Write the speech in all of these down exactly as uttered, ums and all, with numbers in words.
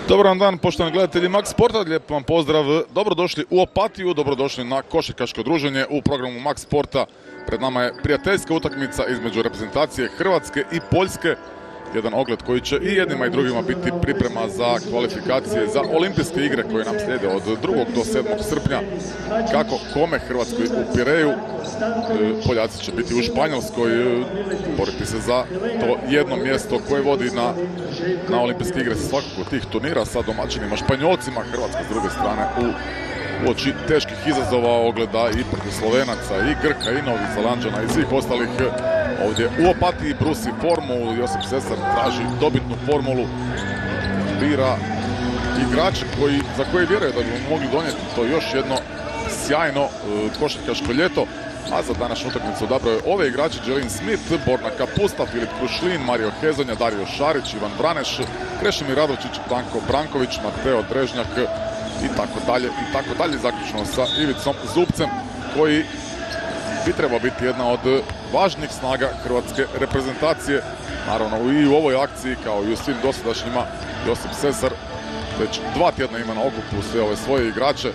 Dobar vam dan, poštovani gledatelji Max Sporta, lijep vam pozdrav, dobrodošli u Opatiju, dobrodošli na košarkaško druženje u programu Max Sporta. Pred nama je prijateljska utakmica između reprezentacije Hrvatske i Poljske, jedan ogled koji će i jednima i drugima biti priprema za kvalifikacije za olimpijske igre koje nam slijede od drugog do sedmog srpnja. Kako kome Hrvatskoj u Pireju, Poljaci će biti u Španjolskoj, boriti se za to jedno mjesto koje vodi na, na olimpijske igre sa svakog tih turnira sa domaćinima Španjolcima. Hrvatska s druge strane u uoči teških izazova ogleda i protiv Slovenaca, i Grka, i Novih Zelanđana i svih ostalih. Ovdje u Opatiji brusi formu, Josip Sesar traži dobitnu formulu, bira igrače koji, za koje vjeruje da bi mogli donijeti to još jedno sjajno uh, košarkaško ljeto. A za današnju utakmicu odabrao je ove igrače: Jalen Smith, Borna Kapusta, Filip Krušlin, Mario Hezonja, Dario Šarić, Ivan Vraneš, Krešimir Radovčić, Branko Branković, Mateo Drežnjak i tako dalje i tako dalje. Zaključno sa Ivicom Zubcem, koji bi trebao biti jedna od važnih snaga hrvatske reprezentacije. Naravno i u ovoj akciji, kao i u svim dosadašnjima, Josip Sesar već dva tjedna ima na okupu sve ove svoje igrače.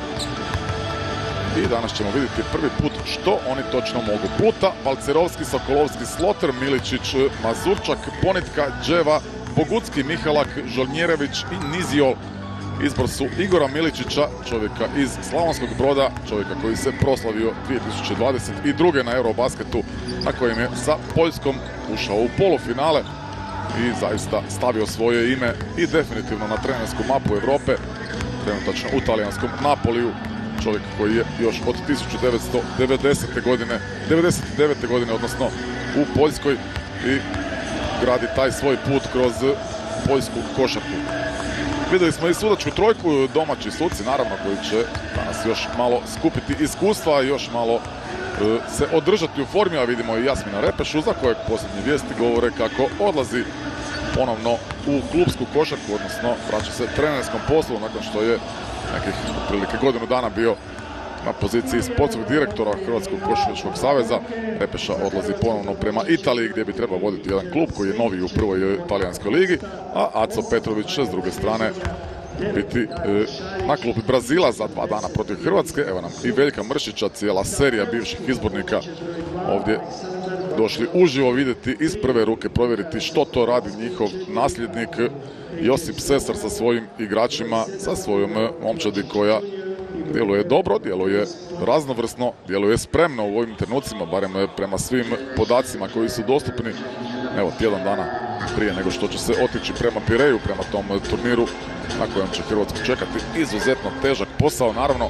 I danas ćemo vidjeti prvi put što oni točno mogu. Pluta, Balcerovski, Sokolovski, Sloter, Miličić, Mazurčak, Ponitka, Dževa, Bogucki, Mihalak, Žolnjerević i Niziol. Izbor su Igora Miličića, čovjeka iz Slavonskog Broda, čovjeka koji se proslavio dvije tisuće dvadeset druge na Eurobasketu, na kojem je sa Poljskom ušao u polufinale i zaista stavio svoje ime i definitivno na trenersku mapu Europe, trenutačno u talijanskom Napoliju. Čovjek koji je još od tisuću devetsto devedesete godine, devedeset devete godine, odnosno u Poljskoj, i gradi taj svoj put kroz poljsku košarku. Vidjeli smo i sudačku trojku, domaći suci naravno, koji će danas još malo skupiti iskustva, još malo e, se održati u formi, a vidimo i Jasmina Repešu, za kojeg posljednje vijesti govore kako odlazi ponovno u klupsku košarku, odnosno vraća se trenerskom poslu nakon što je nekih otprilike godinu dana bio na poziciji sportskog direktora Hrvatskog košarkaškog saveza. Repeša odlazi ponovno prema Italiji, gdje bi trebao voditi jedan klub koji je novi u prvoj talijanskoj ligi, a Aco Petrović će s druge strane biti e, na klupi Brazila za dva dana protiv Hrvatske. Evo nam i Veljka Mršića, cijela serija bivših izbornika ovdje došli uživo vidjeti iz prve ruke, provjeriti što to radi njihov nasljednik Josip Sesar sa svojim igračima, sa svojom momčadi koja djeluje dobro, djeluje raznovrsno, djeluje spremno u ovim trenucima, barem prema svim podacima koji su dostupni. Evo, tjedan dana prije nego što će se otići prema Pireju, prema tom turniru na kojem će Hrvatsku čekati izuzetno težak posao, naravno.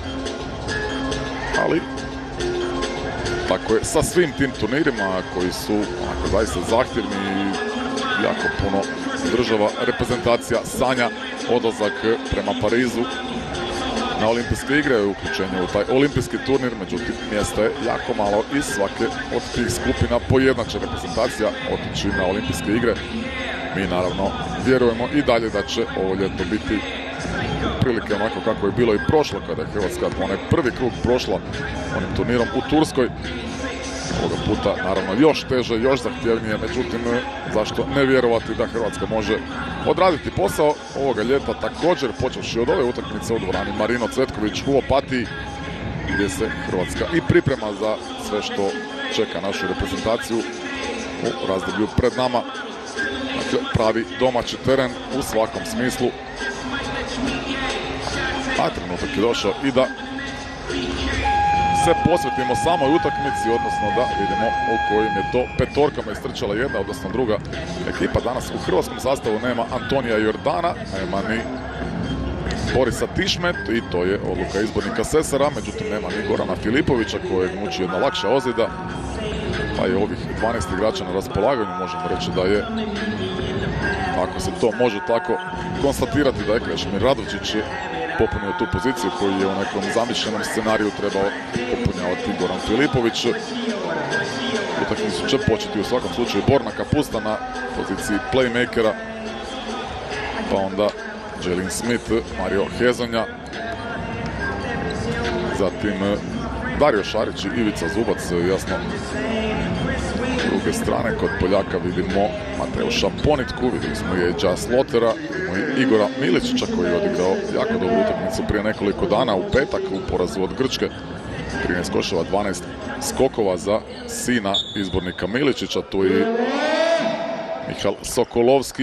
Ali tako je sa svim tim turnirima koji su onako zaista zahtjevni i jako puno država reprezentacija sanja odlazak prema Parizu na olimpijske igre, uključenje u taj olimpijski turnir. Međutim, mjesta je jako malo i svake od tih skupina pojednače reprezentacija otići na olimpijske igre. Mi naravno vjerujemo i dalje da će ovo ljeto biti prilike onako kako je bilo i prošlo, kada je Hrvatska onaj prvi krug prošla onim turnirom u Turskoj. Ovoga puta naravno još teže, još zahtjevnije, međutim zašto ne vjerovati da Hrvatska može odraditi posao ovoga ljeta, također počevši od ove utakmice u dvorani Marino Cvetković u Opatiji, gdje se Hrvatska i priprema za sve što čeka našu reprezentaciju u razdoblju pred nama. Dakle, pravi domaći teren u svakom smislu. A trenutak je došao i da se posvetimo samoj utakmici, odnosno da vidimo u kojim je to petorkama istrčala jedna, odnosno druga ekipa. Danas u hrvatskom sastavu nema Antonija Jordana, nema ni Borisa Tišmet, i to je odluka izbornika Sesara. Međutim, nema ni Gorana Filipovića, kojeg muči jedna lakša ozljeda, pa je ovih dvanaest igrača na raspolaganju. Možemo reći da je, ako se to može tako konstatirati, da je Krešimir Radovčić popunio tu poziciju koju je u nekom zamišljenom scenariju trebao popunjavati Goran Filipović. Utakmicu će početi u svakom slučaju Borna Kapusta na poziciji playmakera, pa onda Jalen Smith, Mario Hezonja, zatim Dario Šarić i Ivica Zubac. Jasno, s druge strane kod Poljaka vidimo Mateuša Ponitku, vidjeli smo i Edža Slotera, vidimo i Igora Miličića koji je odigrao jako dobru utakmicu prije nekoliko dana u petak u porazu od Grčke. trinaest koševa, dvanaest skokova za sina izbornika Miličića, tu i Mihael Sokolovski.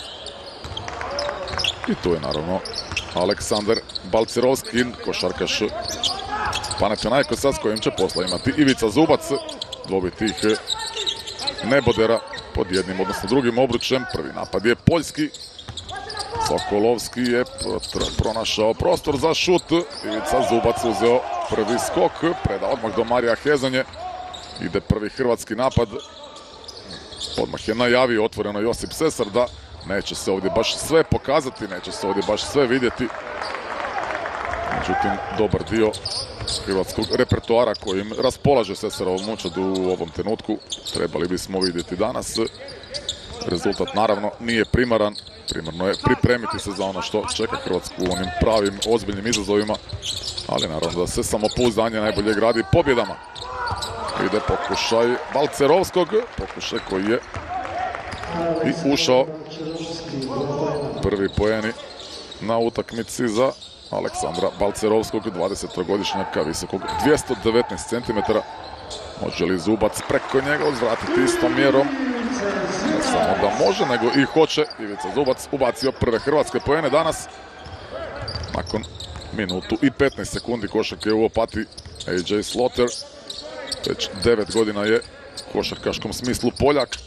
I tu je naravno Aleksandar Balcerovski, košarkaš Panathinaikosa s kojim će posla imati Ivica Zubac. Dvobi tih nebodera pod jednim, odnosno drugim obručem. Prvi napad je poljski. Sokolovski je pronašao prostor za šut. Ivica Zubac uzeo prvi skok. Preda odmah do Marija Hezonje. Ide prvi hrvatski napad. Odmah je najavio otvoreno Josip Sesar da neće se ovdje baš sve pokazati, neće se ovdje baš sve vidjeti. Međutim, dobar dio hrvatskog repertoara kojim raspolaže Sesarov momčad u ovom trenutku trebali bismo vidjeti danas. Rezultat naravno nije primaran. Primarno je pripremiti se za ono što čeka Hrvatsku u onim pravim, ozbiljnim izazovima. Ali naravno da se samopouzdanje najbolje gradi pobjedama. Ide pokušaj Balcerovskog, pokušaj koji je i ušao. Prvi poeni na utakmici za Aleksandra Balcerovskog, dvadesetogodišnjaka visokog dvjesto devetnaest centimetara. Može li Zubac preko njega uzvratiti istom mjerom? Ne samo da može, nego i hoće. Ivica Zubac ubacio prve hrvatske poene danas. Nakon minutu i petnaest sekundi košarke u Opatiji A J Slaughter. Već devet godina je u košarkaškom smislu Poljak.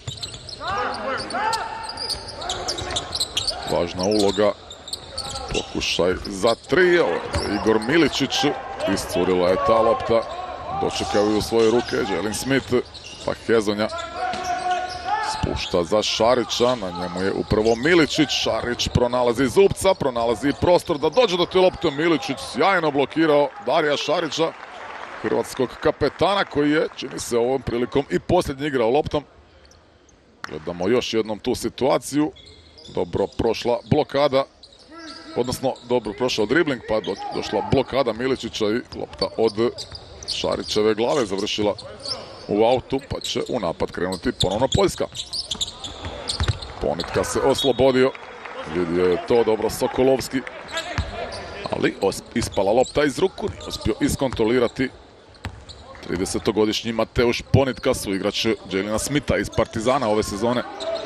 Važna uloga. Pokušaj za tri. Igor Miličić. Iscurila je ta lopta. Dočekao ju u svoje ruke Jalen Smith. Pa Hezonja spušta za Šarića. Na njemu je upravo Miličić. Šarić pronalazi Zubca. Pronalazi prostor da dođe do te lopte. Miličić sjajno blokirao Darija Šarića, hrvatskog kapetana koji je, čini se, ovom prilikom i posljednji igrao loptom. Gledamo još jednom tu situaciju. Dobro prošla blokada, odnosno dobro prošao dribling, pa do, došla blokada Miličića i lopta od Šarićeve glave završila u autu, pa će u napad krenuti ponovno Poljska. Ponitka se oslobodio, vidio je to dobro Sokolovski, ali ispala lopta iz ruku, nije uspio iskontrolirati tridesetogodišnji Mateuš Ponitka, suigrač Jelena Smitha iz Partizana ove sezone.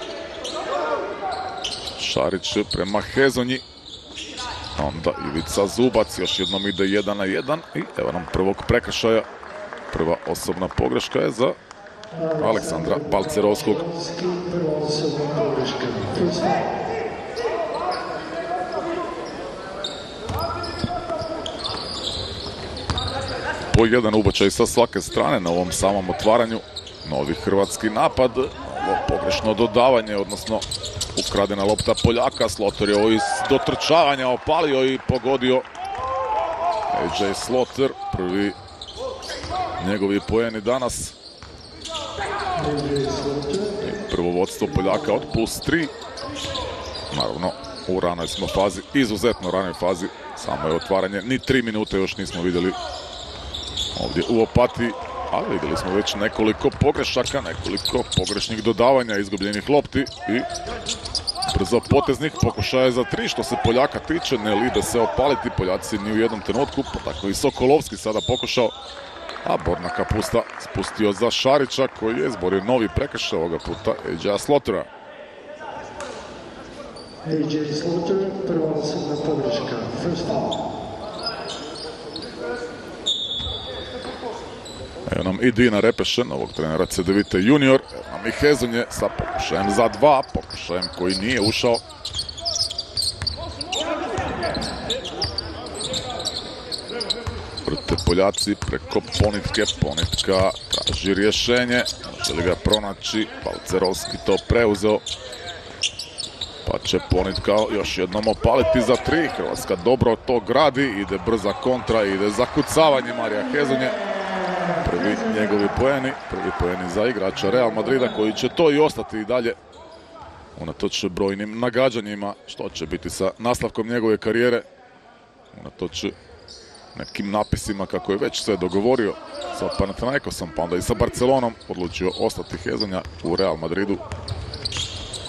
Šarić prema Hezonji. Onda Ivica Zubac, još jednom ide jedan na jedan i evo nam prvog prekršaja. Prva osobna pogreška je za Aleksandra Balcerovskog. Po jedan ubačaj sa svake strane na ovom samom otvaranju. Novi hrvatski napad, ovo pogrešno dodavanje, odnosno ukradena lopta Poljaka. Slaughter je ovo iz dotrčavanja opalio i pogodio. A J Slaughter, prvi njegovi poeni danas. Prvo vodstvo Poljaka od plus tri. Naravno, u ranoj smo fazi, izuzetno ranoj fazi. Samo je otvaranje, ni tri minute još nismo vidjeli ovdje u Opatiji. Ali vidjeli smo već nekoliko pogrešaka, nekoliko pogrešnih dodavanja, izgubljenih lopti i brzo poteznih pokušaja za tri. Što se Poljaka tiče, ne libe se opaliti Poljaci ni u jednom trenutku, pa tako i Sokolovski sada pokušao. A Borna Kapusta spustio za Šarića koji je izborio novi prekršaj, ovoga puta A J Slaughtera. A J Slaughter, prva osobna pogreška, first foul. Evo nam i Dina Repešen, ovog trenera Cedevite junior. Evo nam i Hezonje sa pokušajem za dva, pokušajem koji nije ušao. Vrte Poljaci preko Ponitke. Ponitka traži rješenje. Može li ga pronaći? Balcerovski to preuzeo. Pa će Ponitka još jednom opaliti za tri. Hrvatska dobro to gradi. Ide brza kontra, ide zakucavanje Marija Hezonje. Prvi njegovi poeni, prvi poeni za igrača Real Madrida koji će to i ostati i dalje unatoč brojnim nagađanjima što će biti sa nastavkom njegove karijere, unatoč nekim napisima kako je već sve dogovorio sa Panathinaikosom pa onda i sa Barcelonom, odlučio ostati Hezonja u Real Madridu.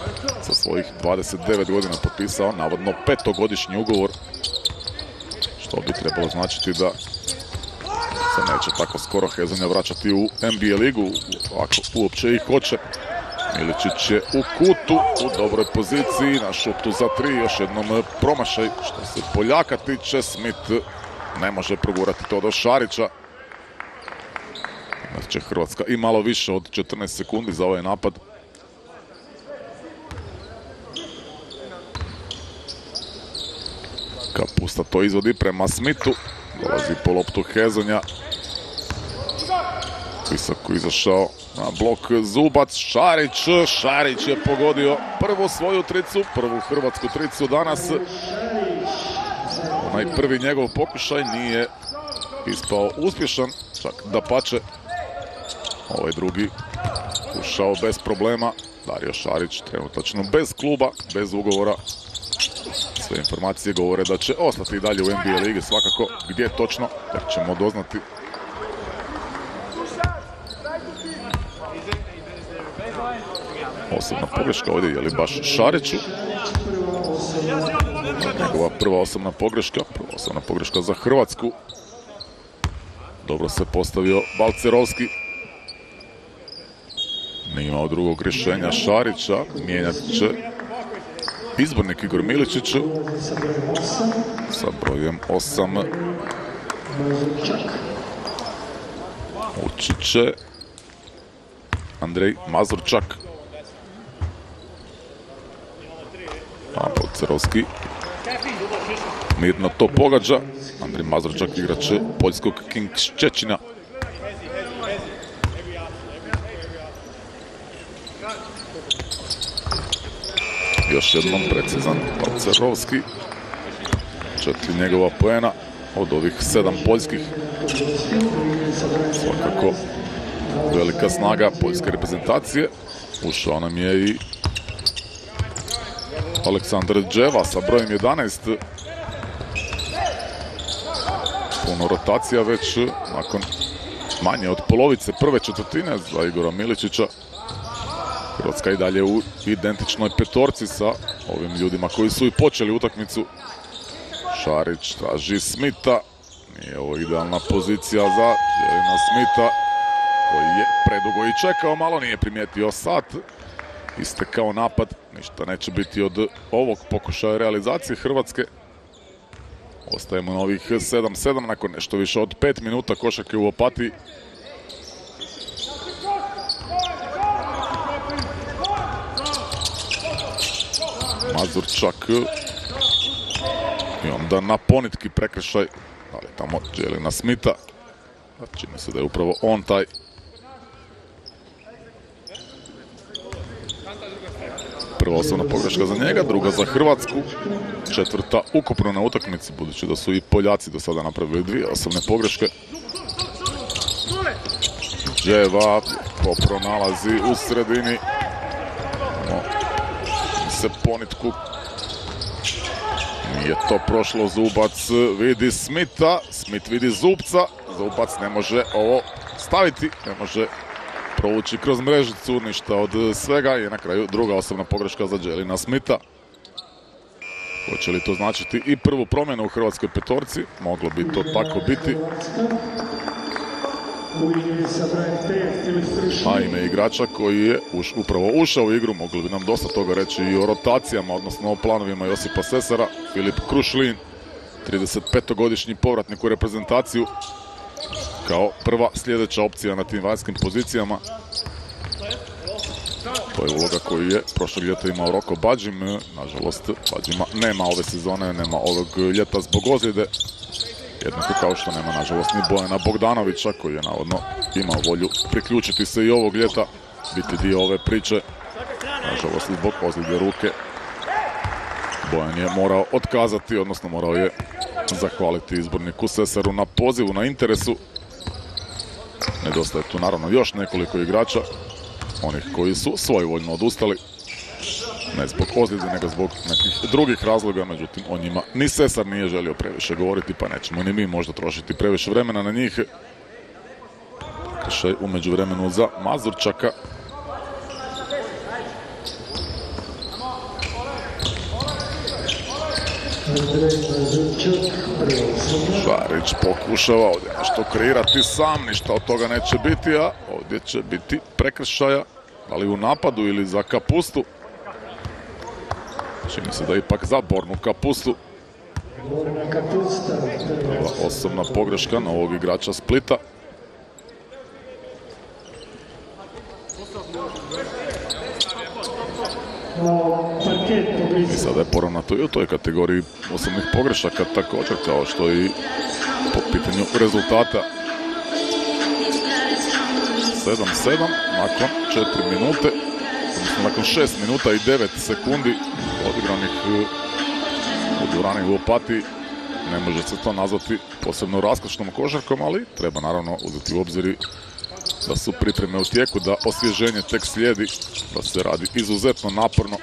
sa svojih dvadeset devet godina potpisao navodno petogodišnji ugovor, što bi trebalo značiti da se neće tako skoro Hezonja vraćati u N B A ligu, ako uopće i hoće. Miličić je u kutu, u dobroj poziciji, na šutu za tri, još jednom promašaj. Što se Poljaka tiče, Smith ne može progurati to do Šarića. Imat će Hrvatska i malo više od četrnaest sekundi za ovaj napad. Kapusta to izvodi prema Smithu, dolazi po loptu Hezonja. Visoko izašao na blok Zubac, Šarić, Šarić je pogodio prvu svoju tricu, prvu hrvatsku tricu danas. Onaj prvi njegov pokušaj nije ispao uspješan, čak dapače. Ovaj drugi ušao bez problema. Dario Šarić trenutačno bez kluba, bez ugovora. Sve informacije govore da će ostati i dalje u N B A ligi, svakako gdje točno, tek ćemo doznati. Osobna pogreška ovdje, je li baš Šariću? Njegova prva osobna pogreška, prva osobna pogreška za Hrvatsku. Dobro se postavio Balcerovski. Nije imao drugog rješenja Šarića, mijenjat će izbornik Igor Miličić sa brojem osam. Ući će Andrej Mazurčak. A Balcerovski mirno to pogađa. Andrej Mazurčak, igrač poljskog Kings Ščećina. Još jednom precizan Balcerovski. Četiri njegova poena od ovih sedam poljskih. Svakako velika snaga poljske reprezentacije. Ušao nam je i Aleksandar Dževa sa brojem jedanaest. Puno rotacija već nakon manje od polovice prve četvrtine za Igora Miličića. Hrvatska i dalje u identičnoj petorci sa ovim ljudima koji su i počeli utakmicu. Šarić traži Smitha. Nije ovo idealna pozicija za Jelena Smitha, koji je predugo i čekao, malo nije primijetio sat. Istekao napad, ništa neće biti od ovog pokušaja realizacije Hrvatske. Ostajemo na ovih sedam sedam nakon nešto više od pet minuta košarke u Opatiji. Mazurčak i onda na ponitki prekršaj, ali tamo Jelena Smitha. Čini se da je upravo on taj. Prva osobna pogreška za njega, druga za Hrvatsku. Četvrta ukupno na utakmici, budući da su i Poljaci do sada napravili dvije osobne pogreške. Dževa ko pronalazi u sredini. Se ponitku. Nije to prošlo, Zubac vidi Smitha, Smith vidi Zubca. Zubac ne može ovo staviti, ne može provući kroz mrežicu, ništa od svega. I na kraju druga osobna pogreška za Jelena Smitha. Hoće li to značiti i prvu promjenu u hrvatskoj petorci? Moglo bi to tako biti. A ime igrača koji je už, upravo ušao u igru, mogli bi nam dosta toga reći i o rotacijama, odnosno o planovima Josipa Sesara. Filip Krušlin, tridesetpetogodišnji povratnik u reprezentaciju, kao prva sljedeća opcija na tim vanjskim pozicijama. To je uloga koju je prošlog ljeta imao Roko Badžim. Nažalost, Badžima nema ove sezone, nema ovog ljeta zbog ozljede. Jednako kao što nema, nažalost, ni Bojana Bogdanovića, koji je navodno imao volju priključiti se i ovog ljeta, biti dio ove priče. Nažalost, zbog ozljede ruke Bojan je morao otkazati, odnosno morao je zahvaliti izborniku Sesaru na pozivu, na interesu. Nedostaje tu naravno još nekoliko igrača, onih koji su svojevoljno odustali. Ne zbog ozljede, nego zbog nekih drugih razloga, međutim o njima ni Sesar nije želio previše govoriti, pa nećemo ni mi možda trošiti previše vremena na njih. Prekršaj u međuvremenu za Mazurčaka. Šarić pokušava ovdje nešto kreirati sam, ništa od toga neće biti, a ovdje će biti prekršaja, ali u napadu ili za Kapustu. Čini se da je ipak za Bornu Kapustu. Prva osobna pogreška novog igrača Splita. I sada je poravnato i u toj kategoriji osobnih pogrešaka također, kao što i po pitanju rezultata. sedam sedam nakon četiri minute, odnosno nakon šest minuta i devet sekundi odigranih u dvorani u Opatiji. Ne može se to nazvati posebno raskošnom košarkom, ali treba naravno uzeti u obzir da su pripreme u tijeku, da osvježenje tek slijedi, da se radi izuzetno naporno.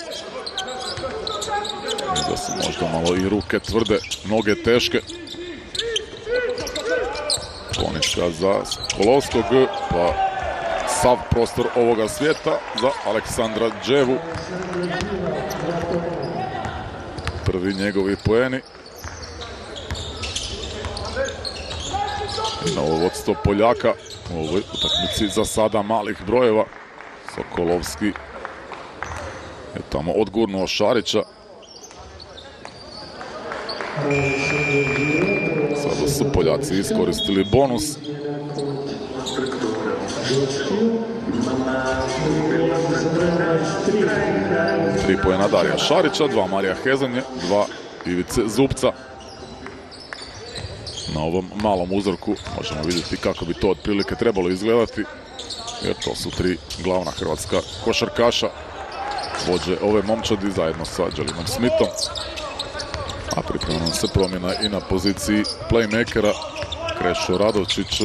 I da su možda malo i ruke tvrde, noge teške. Ponička za Sokolovskog, pa sav prostor ovoga svijeta za Aleksandra Dževu. Prvi njegovi poeni. I novo vodstvo Poljaka u ovoj utakmici za sada malih brojeva. Sokolovski je tamo odgurnuo Šarića. Sada su Poljaci iskoristili bonus. Tri poena Darija Šarića, dva Marija Hezonje, dva Ivice Zupca. Na ovom malom uzorku možemo vidjeti kako bi to otprilike trebalo izgledati, jer to su tri glavna hrvatska košarkaša, vođe ove momčadi zajedno sa Đelinom Smithom. A pripremno se promjena i na poziciji playmakera. Krešo Radovčić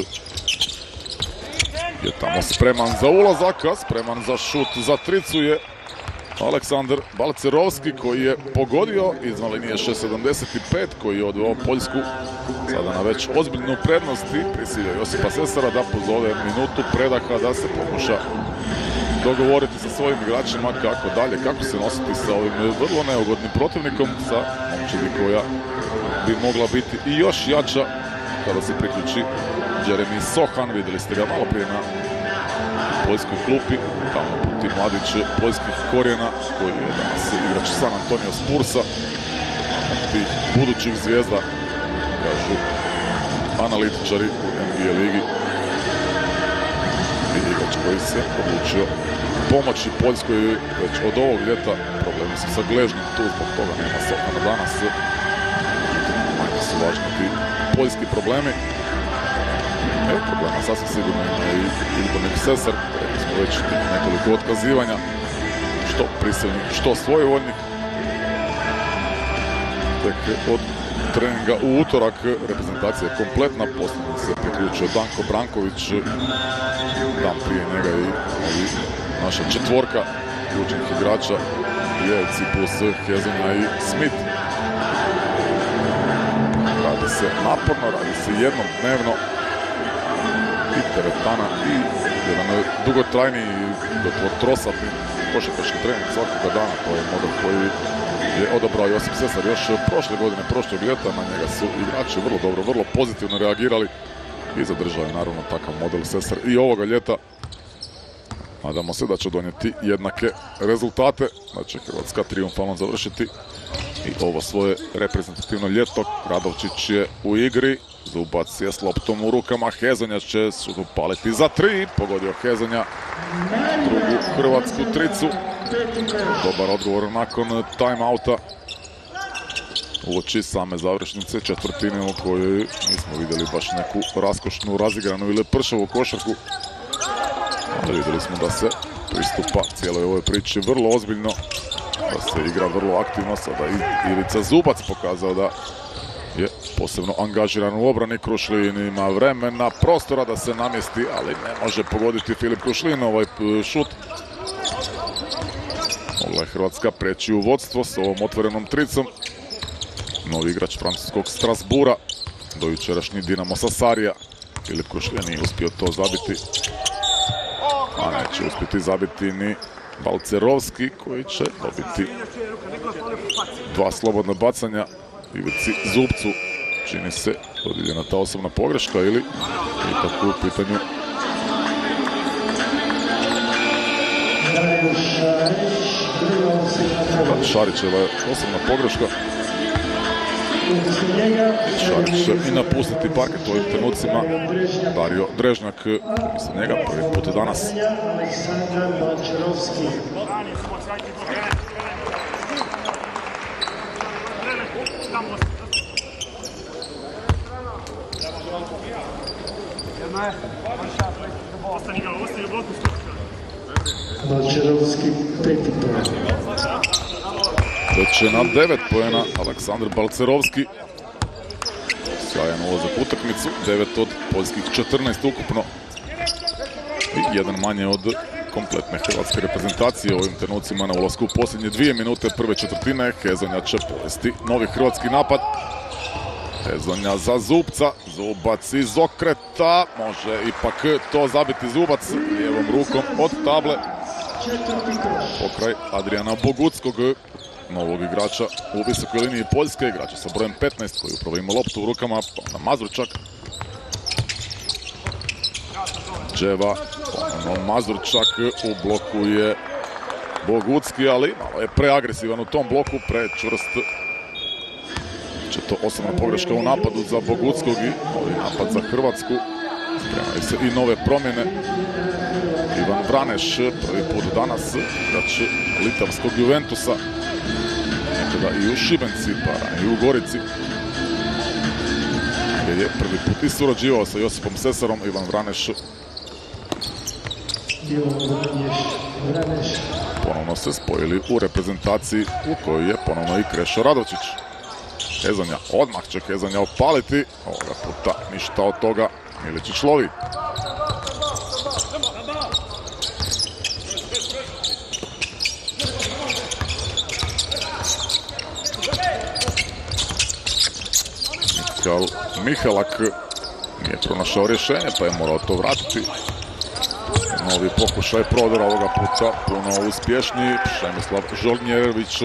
je tamo spreman za ulazak, a spreman za šut za tricu je Aleksandar Balcerovski, koji je pogodio izvan linije šest sedamdeset pet, koji je odveo Poljsku sada na već ozbiljnu prednost i prisilio Josipa Sesara da pozove minutu predaha, da se pokuša dogovoriti sa svojim igračima kako dalje, kako se nositi sa ovim vrlo neugodnim protivnikom, sa momčadi koja bi mogla biti i još jača kada se priključi Jeremy Sohan. Vidjeli ste ga malo prije na poljskoj klupi, tamo puti mladić poljskih korijena, koji je danas igrač San Antonio Spursa, tih budućih zvijezda, kažu analitičari u N B A ligi. I igrač koji se odlučio pomoći Poljskoj već od ovog ljeta. Problemi su sa gležnjom, tu zbog toga nema Sohana danas. Manje su važni ti poljski problemi. E, problema sasvim sigurno ima i Ilgonik Sesar, rekli smo već nekoliko otkazivanja, što prisilnik, što svojevoljnik. Tek od treninga u utorak reprezentacija je kompletna, posljedno se priključio Danko Branković, dan prije njega i ovi, naša četvorka ključnih igrača, Jevci plus Hezonja i Smith. Radi se naporno, radi se jednom dnevno. I teretana i jedan dugotrajni, gotovo trosatni košarkaški trening svakoga dana. To je model koji je odabrao Josip Sesar još prošle godine, prošlog ljeta. Na njega su igrači vrlo dobro, vrlo pozitivno reagirali i zadržao je naravno takav model Sesar i ovoga ljeta. Nadamo se da će donijeti jednake rezultate, da će Hrvatska trijumfalno završiti i ovo svoje reprezentativno ljeto. Radovčić je u igri, Zubac je s loptom u rukama, Hezonja će šut upaliti za tri, pogodio Hezonja drugu hrvatsku tricu. Dobar odgovor nakon timeouta uoči same završnice četvrtine u kojoj nismo vidjeli baš neku raskošnu, razigranu ili pršavu košarku. Ali vidjeli smo da se pristupa cijeloj ovoj priči vrlo ozbiljno, da se igra vrlo aktivno. Sada i Ivica Zubac pokazao da je posebno angažiran u obrani. Krušlin ima vremena, prostora da se namjesti, ali ne može pogoditi Filip Krušlin ovaj šut. Mogla je Hrvatska preći u vodstvo s ovom otvorenom tricom. Novi igrač francuskog Strasbura, dojučerašnji Dinamo Sasarija. Filip Krušlin nije uspio to zabiti. A neće uspjeti zabiti ni Balcerovski, koji će dobiti dva slobodna bacanja Ivici Zubcu. Čini se dodijeljena ta osobna pogreška ili ipak u pitanju Šarićeva je osobna pogreška. Šarić će i napustiti parket u ovim trenucima. Dario Drežnjak iza njega prvi put danas. Balčarovski peti poen. Već je na devet poena Aleksandar Balcerovski. Sjajan ulazak u utakmicu, devet od poljskih četrnaest ukupno. I jedan manje od kompletne hrvatske reprezentacije u ovim trenucima na ulasku u posljednje dvije minute prve četvrtine. Hezonja će povesti novi hrvatski napad. Hezonja za Zubca, Zubac iz okreta, može ipak to zabiti Zubac lijevom rukom od table. Pokraj Adriana Boguckog, novog igrača u visokoj liniji Poljske, igrača sa brojem petnaest koji upravo ima loptu u rukama, pa onda Mazurčak. Dževa, ponovno Mazurčak, u bloku je Bogucki, ali malo je preagresivan u tom bloku, prečvrst. Će to osobna pogreška u napadu za Boguckog i novi napad za Hrvatsku. Spremaju se i nove promjene. Ivan Vraneš, prvi put danas, igrač litavskog Juventusa. Nekada i u Šibenci, pa i u Gorici. Gdje je prvi put i surađivao sa Josipom Sesarom. Ivan Vraneš ponovno se spojili u reprezentaciji u kojoj je ponovno i Krešo Radovčić. Hezonja, odmah će Hezonja opaliti. Ovoga puta ništa od toga. Miličić lovi. Mikal Mihalak nije pronašao rješenje, pa je morao to vratiti. Novi pokušaj prodora, ovoga puta puno uspješniji. Šemislav Žolnjerević.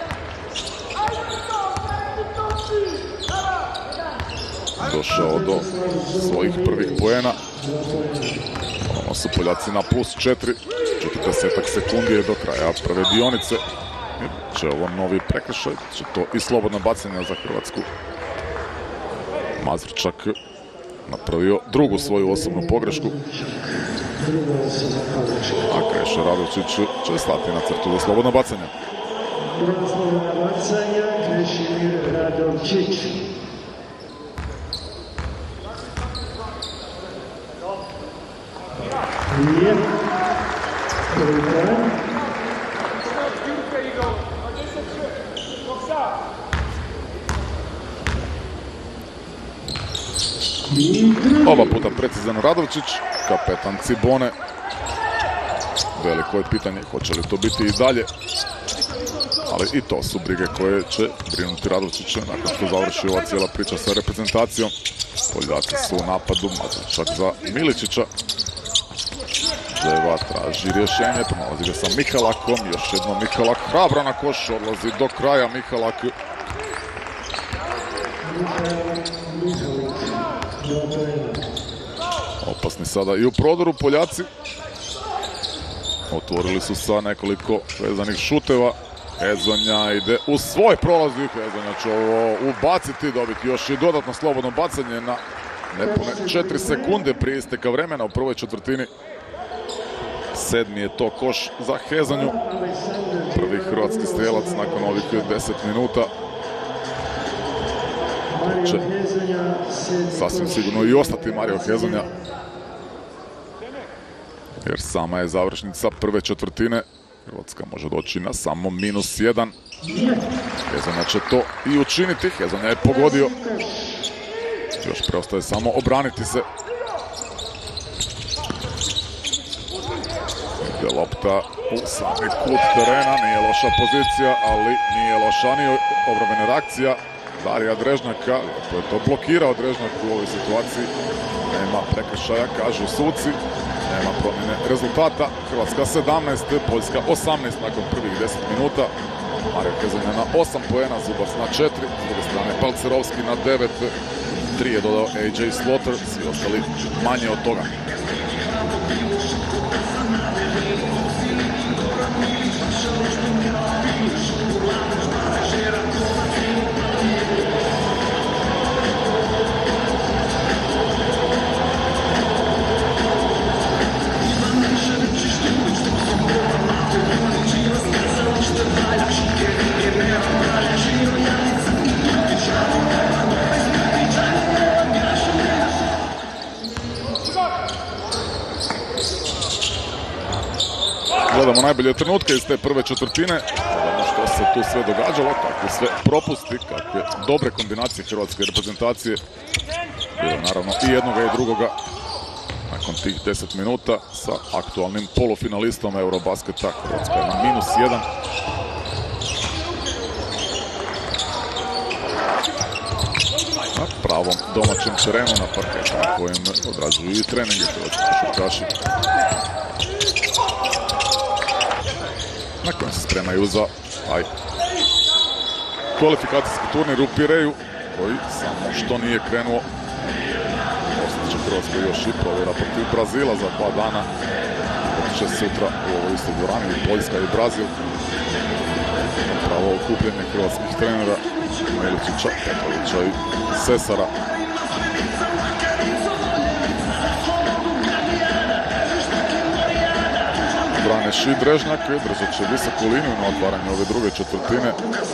Došao do svojih prvih poena. Ono su Poljaci na plus četiri. četrdesetak sekundi je do kraja prve dionice. Će ovo novi prekršaj. Će to i slobodno bacanje za Hrvatsku. Mazurčak napravio drugu svoju osobnu pogrešku. A Krešo Radovčić će stati na crtu za slobodno bacanje. Slobodno bacanje, Krešimir Radovčić. Nije. Prvi poen. Oba puta precizan Radovčić, kapetan Cibone. Veliko je pitanje hoće li to biti i dalje. Ali i to su brige koje će brinuti Radovčića nakon što završi ova cijela priča sa reprezentacijom. Poljaci su u napadu, Mazurčak za Miličića. Dževa traži rješenje, pronalazi ga sa Mihalakom, još jedno Mihalak hrabro na koš, odlazi do kraja Mihalak. Opasni sada i u prodoru Poljaci. Otvorili su sa nekoliko vezanih šuteva. Hezonja ide u svoj prolaz i Hezonja će ovo ubaciti, dobiti još i dodatno slobodno bacanje na nepune četiri sekunde prije isteka vremena u prvoj četvrtini. Sedmi je to koš za Hezonju. Prvi hrvatski strijelac nakon ovih deset minuta. To će sasvim sigurno i ostati Mario Hezonja. Jer sama je završnica prve četvrtine. Hrvatska može doći na samo minus jedan. Hezonja će to i učiniti. Hezonja je pogodio. Još preostaje samo obraniti se. Ide lopta u sami kut terena. Nije loša pozicija, ali nije loša ni obrambena reakcija Darija Drežnjaka. To je to blokirao Drežnjak u ovoj situaciji. Nema prekršaja, kažu suci. Nema promjene rezultata. Hrvatska sedamnaest, Poljska osamnaest nakon prvih deset minuta. Mario Hezonja na osam poena, Zubac na četiri, s druge strane Balcerovski na devet, tri je dodao A J Slaughter, svi ostali manje od toga. Gledamo najbolje trenutke iz te prve četvrtine. Gledamo što se tu sve događalo, kakve sve propusti, kakve dobre kombinacije hrvatske reprezentacije. Bilo naravno i jednoga i drugoga. Nakon tih deset minuta sa aktualnim polufinalistom Eurobasketa, Hrvatska je na minus jedan. Na pravom domaćem terenu, na parketu na kojem odrađuju i treningi hrvatski košarkaši. Na kojem se spremaju za taj kvalifikacijski turnir u Pireju, koji samo što nije krenuo. Ostat će Hrvatska još i provjera protiv Brazila za dva dana. Će sutra u ovoj istoj dvorani i Poljska i Brazil. Pravo okupljenje hrvatskih trenera Miličića, Petrovića i Sesara. Braneš i Drežnjak držat će visoku liniju na otvaranju ove druge četvrtine.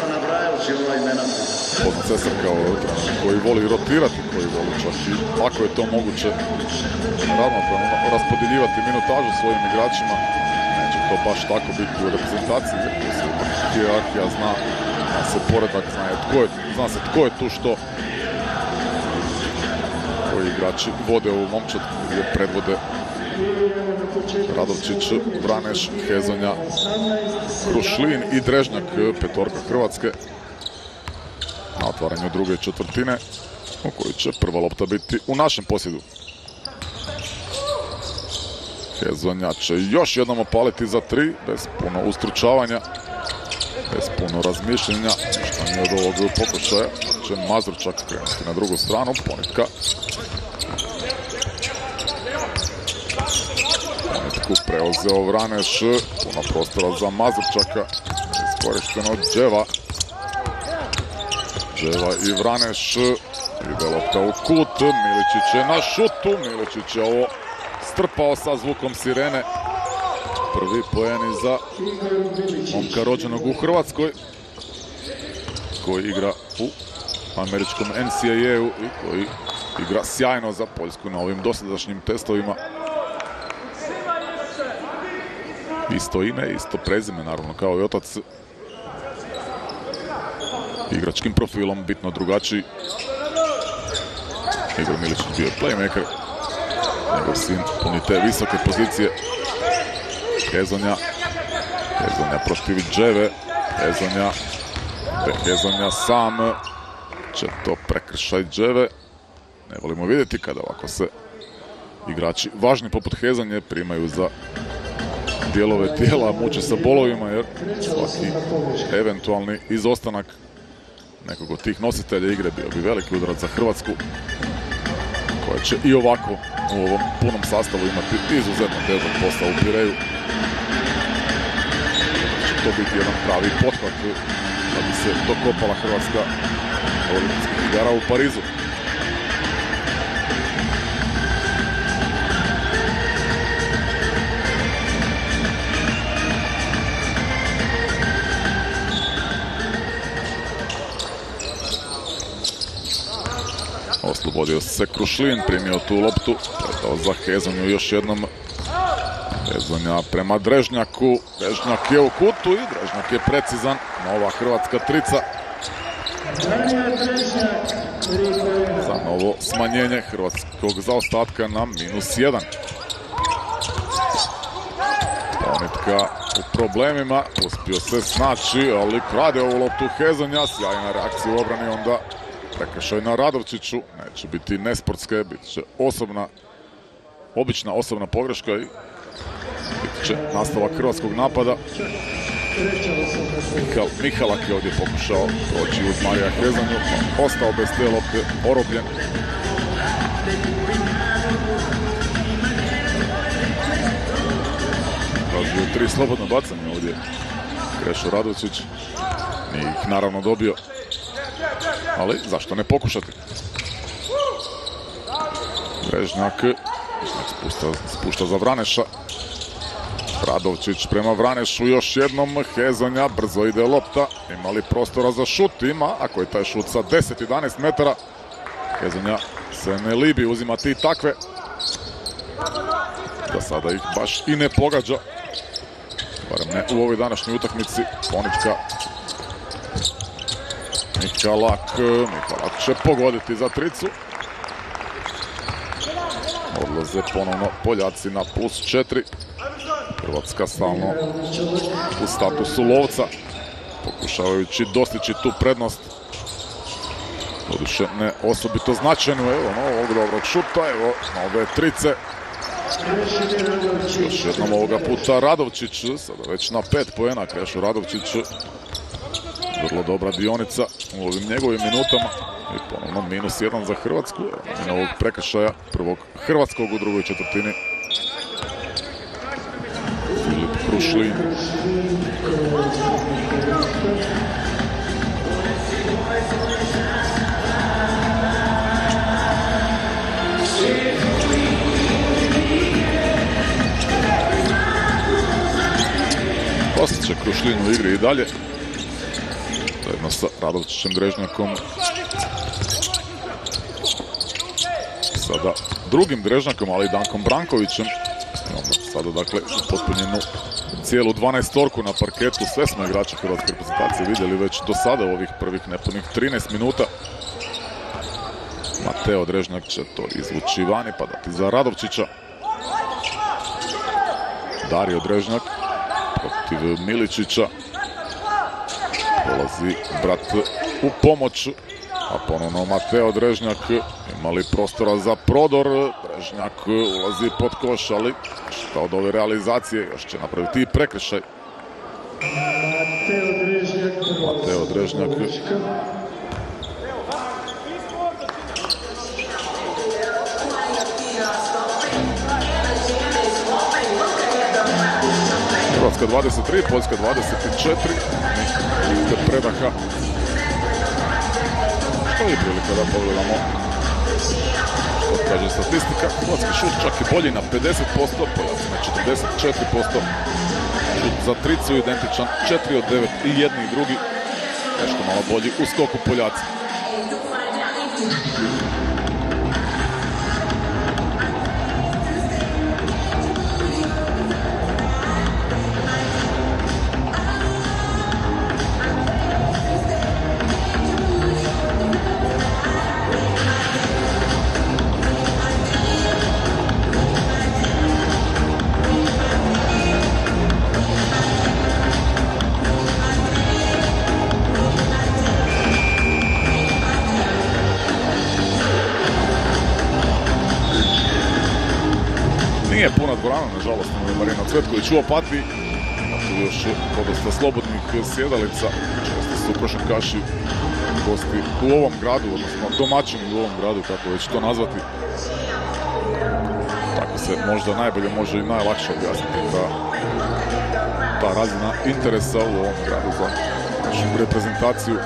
Poznat Cesar kao trener koji voli rotirati, koji voli čak i ako je to moguće ravnopravno raspodjeljivati minutažu svojim igračima. Neće to baš tako biti u reprezentaciji, jer se hijerarhija zna, zna se poredak, zna, tko je, zna se tko je tu što. Koji igrači vode ovu momčad gdje predvode Radovčić, Vraneš, Hezonja, Krušlin i Drežnjak, petorka Hrvatske. Na otvaranju druge četvrtine, u kojoj će prva lopta biti u našem posjedu. Hezonja će još jednom opaliti za tri, bez puno ustručavanja, bez puno razmišljenja. Ništa nije od ovog pokušaja. Će Mazurčak krenuti na drugu stranu, Ponitka. Ponitku preuzeo Vraneš, puno prostora za Mazurčaka. Iskorišteno Dževa. Dževa i Vraneš. Ide lopta u kut, Miličić je na šutu, Miličić je ovo strpao sa zvukom sirene. Prvi poeni za momka rođenog u Hrvatskoj, koji igra u američkom N C A A-u i koji igra sjajno za Poljsku na ovim dosadašnjim testovima. Isto ime, isto prezime, naravno, kao i otac. Igračkim profilom bitno drugačiji. Igor Miličić bio je playmaker. Njegov sin puni te visoke pozicije. Hezonja. Hezonja protiv Dževe. Hezonja. Te Hezonja sam. Će to prekršaj Dževe. Ne volimo vidjeti kada ovako se igrači važni poput Hezonje primaju za dijelove tijela, muče sa bolovima, jer svaki eventualni izostanak nekog od tih nositelja igre bio bi veliki udarac za Hrvatsku, koja će i ovako u ovom punom sastavu imati izuzetno težak posao u Pireju. Će to biti jedan pravi pothvat da bi se dokopala Hrvatska olimpijskih igara u Parizu. Oslobodio se Krušlin, primio tu loptu, predao za Hezonju još jednom. Hezonja prema Drežnjaku, Drežnjak je u kutu i Drežnjak je precizan. Nova hrvatska trica. Za novo smanjenje hrvatskog zaostatka na minus jedan. Ponitka u problemima, uspio se snaći, ali krade ovu loptu Hezonja, sjajna reakcija u obrani, onda prekršaj na Radovčiću, neće biti nesportske, bit će osobna, obična osobna pogreška i bit će nastavak hrvatskog napada. treća osobna povreda. Mihalak je ovdje pokušao proći uz Marija Hezonju, ostao bez te lopte, orobljen. Tražio tri slobodno bacanje ovdje Krešo Radovčić. Nije ih naravno dobio, ali zašto ne pokušati? Brežnjak spušta, spušta za Vraneša. Radovčić prema Vranešu još jednom. Hezonja, brzo ide lopta. Ima li prostora za šut? Ima, ako je taj šut sa deset jedanaest metara. Hezonja se ne libi uzimati i takve. Da sada ih baš i ne pogađa. Barem ne u ovoj današnjoj utakmici. Ponitka. Mihalak. Mihalak će pogoditi za tricu. Odlaze ponovno Poljaci na plus četiri. Hrvatska stalno u statusu lovca, pokušavajući dostići tu prednost. Doduše ne osobito značajno, evo novog dobrog šuta, evo nove trice. Još jednom ovoga puta Radovčić, sada već na pet poena Krešo Radovčić. Vrlo dobra dionica u ovim njegovim minutama. I ponovno minus jedan za Hrvatsku, i novog prekršaja prvog hrvatskog u drugoj četvrtini. Krušlin. Ostat će Krušlin u igri i dalje. Zajedno sa Radovčićem, Drežnjakom. Sada drugim Drežnjakom, ali i Dankom Brankovićem. Imamo sada dakle upotpunjenu cijelu dvanaestorku na parketu. Sve smo igrače hrvatske reprezentacije vidjeli već do sada u ovih prvih nepunih trinaest minuta. Mateo Drežnjak će to izvući vani pa dati za Radovčića. Dario Drežnjak protiv Miličića. Dolazi brat u pomoć. A ponovno Mateo Drežnjak. Ima li prostora za prodor? Drežnjak ulazi pod koš, ali šta od ove realizacije još će napraviti i prekršaj. Mateo Drežnjak. Hrvatska dvadeset tri, Poljska dvadeset četiri. Vidite predaha. Što je prilika da pogledamo što kaže statistika. Hrvatski šut čak i bolji na pedeset posto, Poljaci na četrdeset četiri posto. Šut za tricu identičan, četiri od devet i jedni i drugi. Nešto malo bolji u skoku Poljaci. Nije puna dvorana, nažalost, Marina Cvetković u Opatiji. A tu još podosta slobodnih sjedalica. Često su košarkaši gosti u ovom gradu, odnosno domaćini u ovom gradu, kako već to nazvati. Tako se možda najbolje može i najlakše objasniti ta, ta razina interesa u ovom gradu za našu reprezentaciju.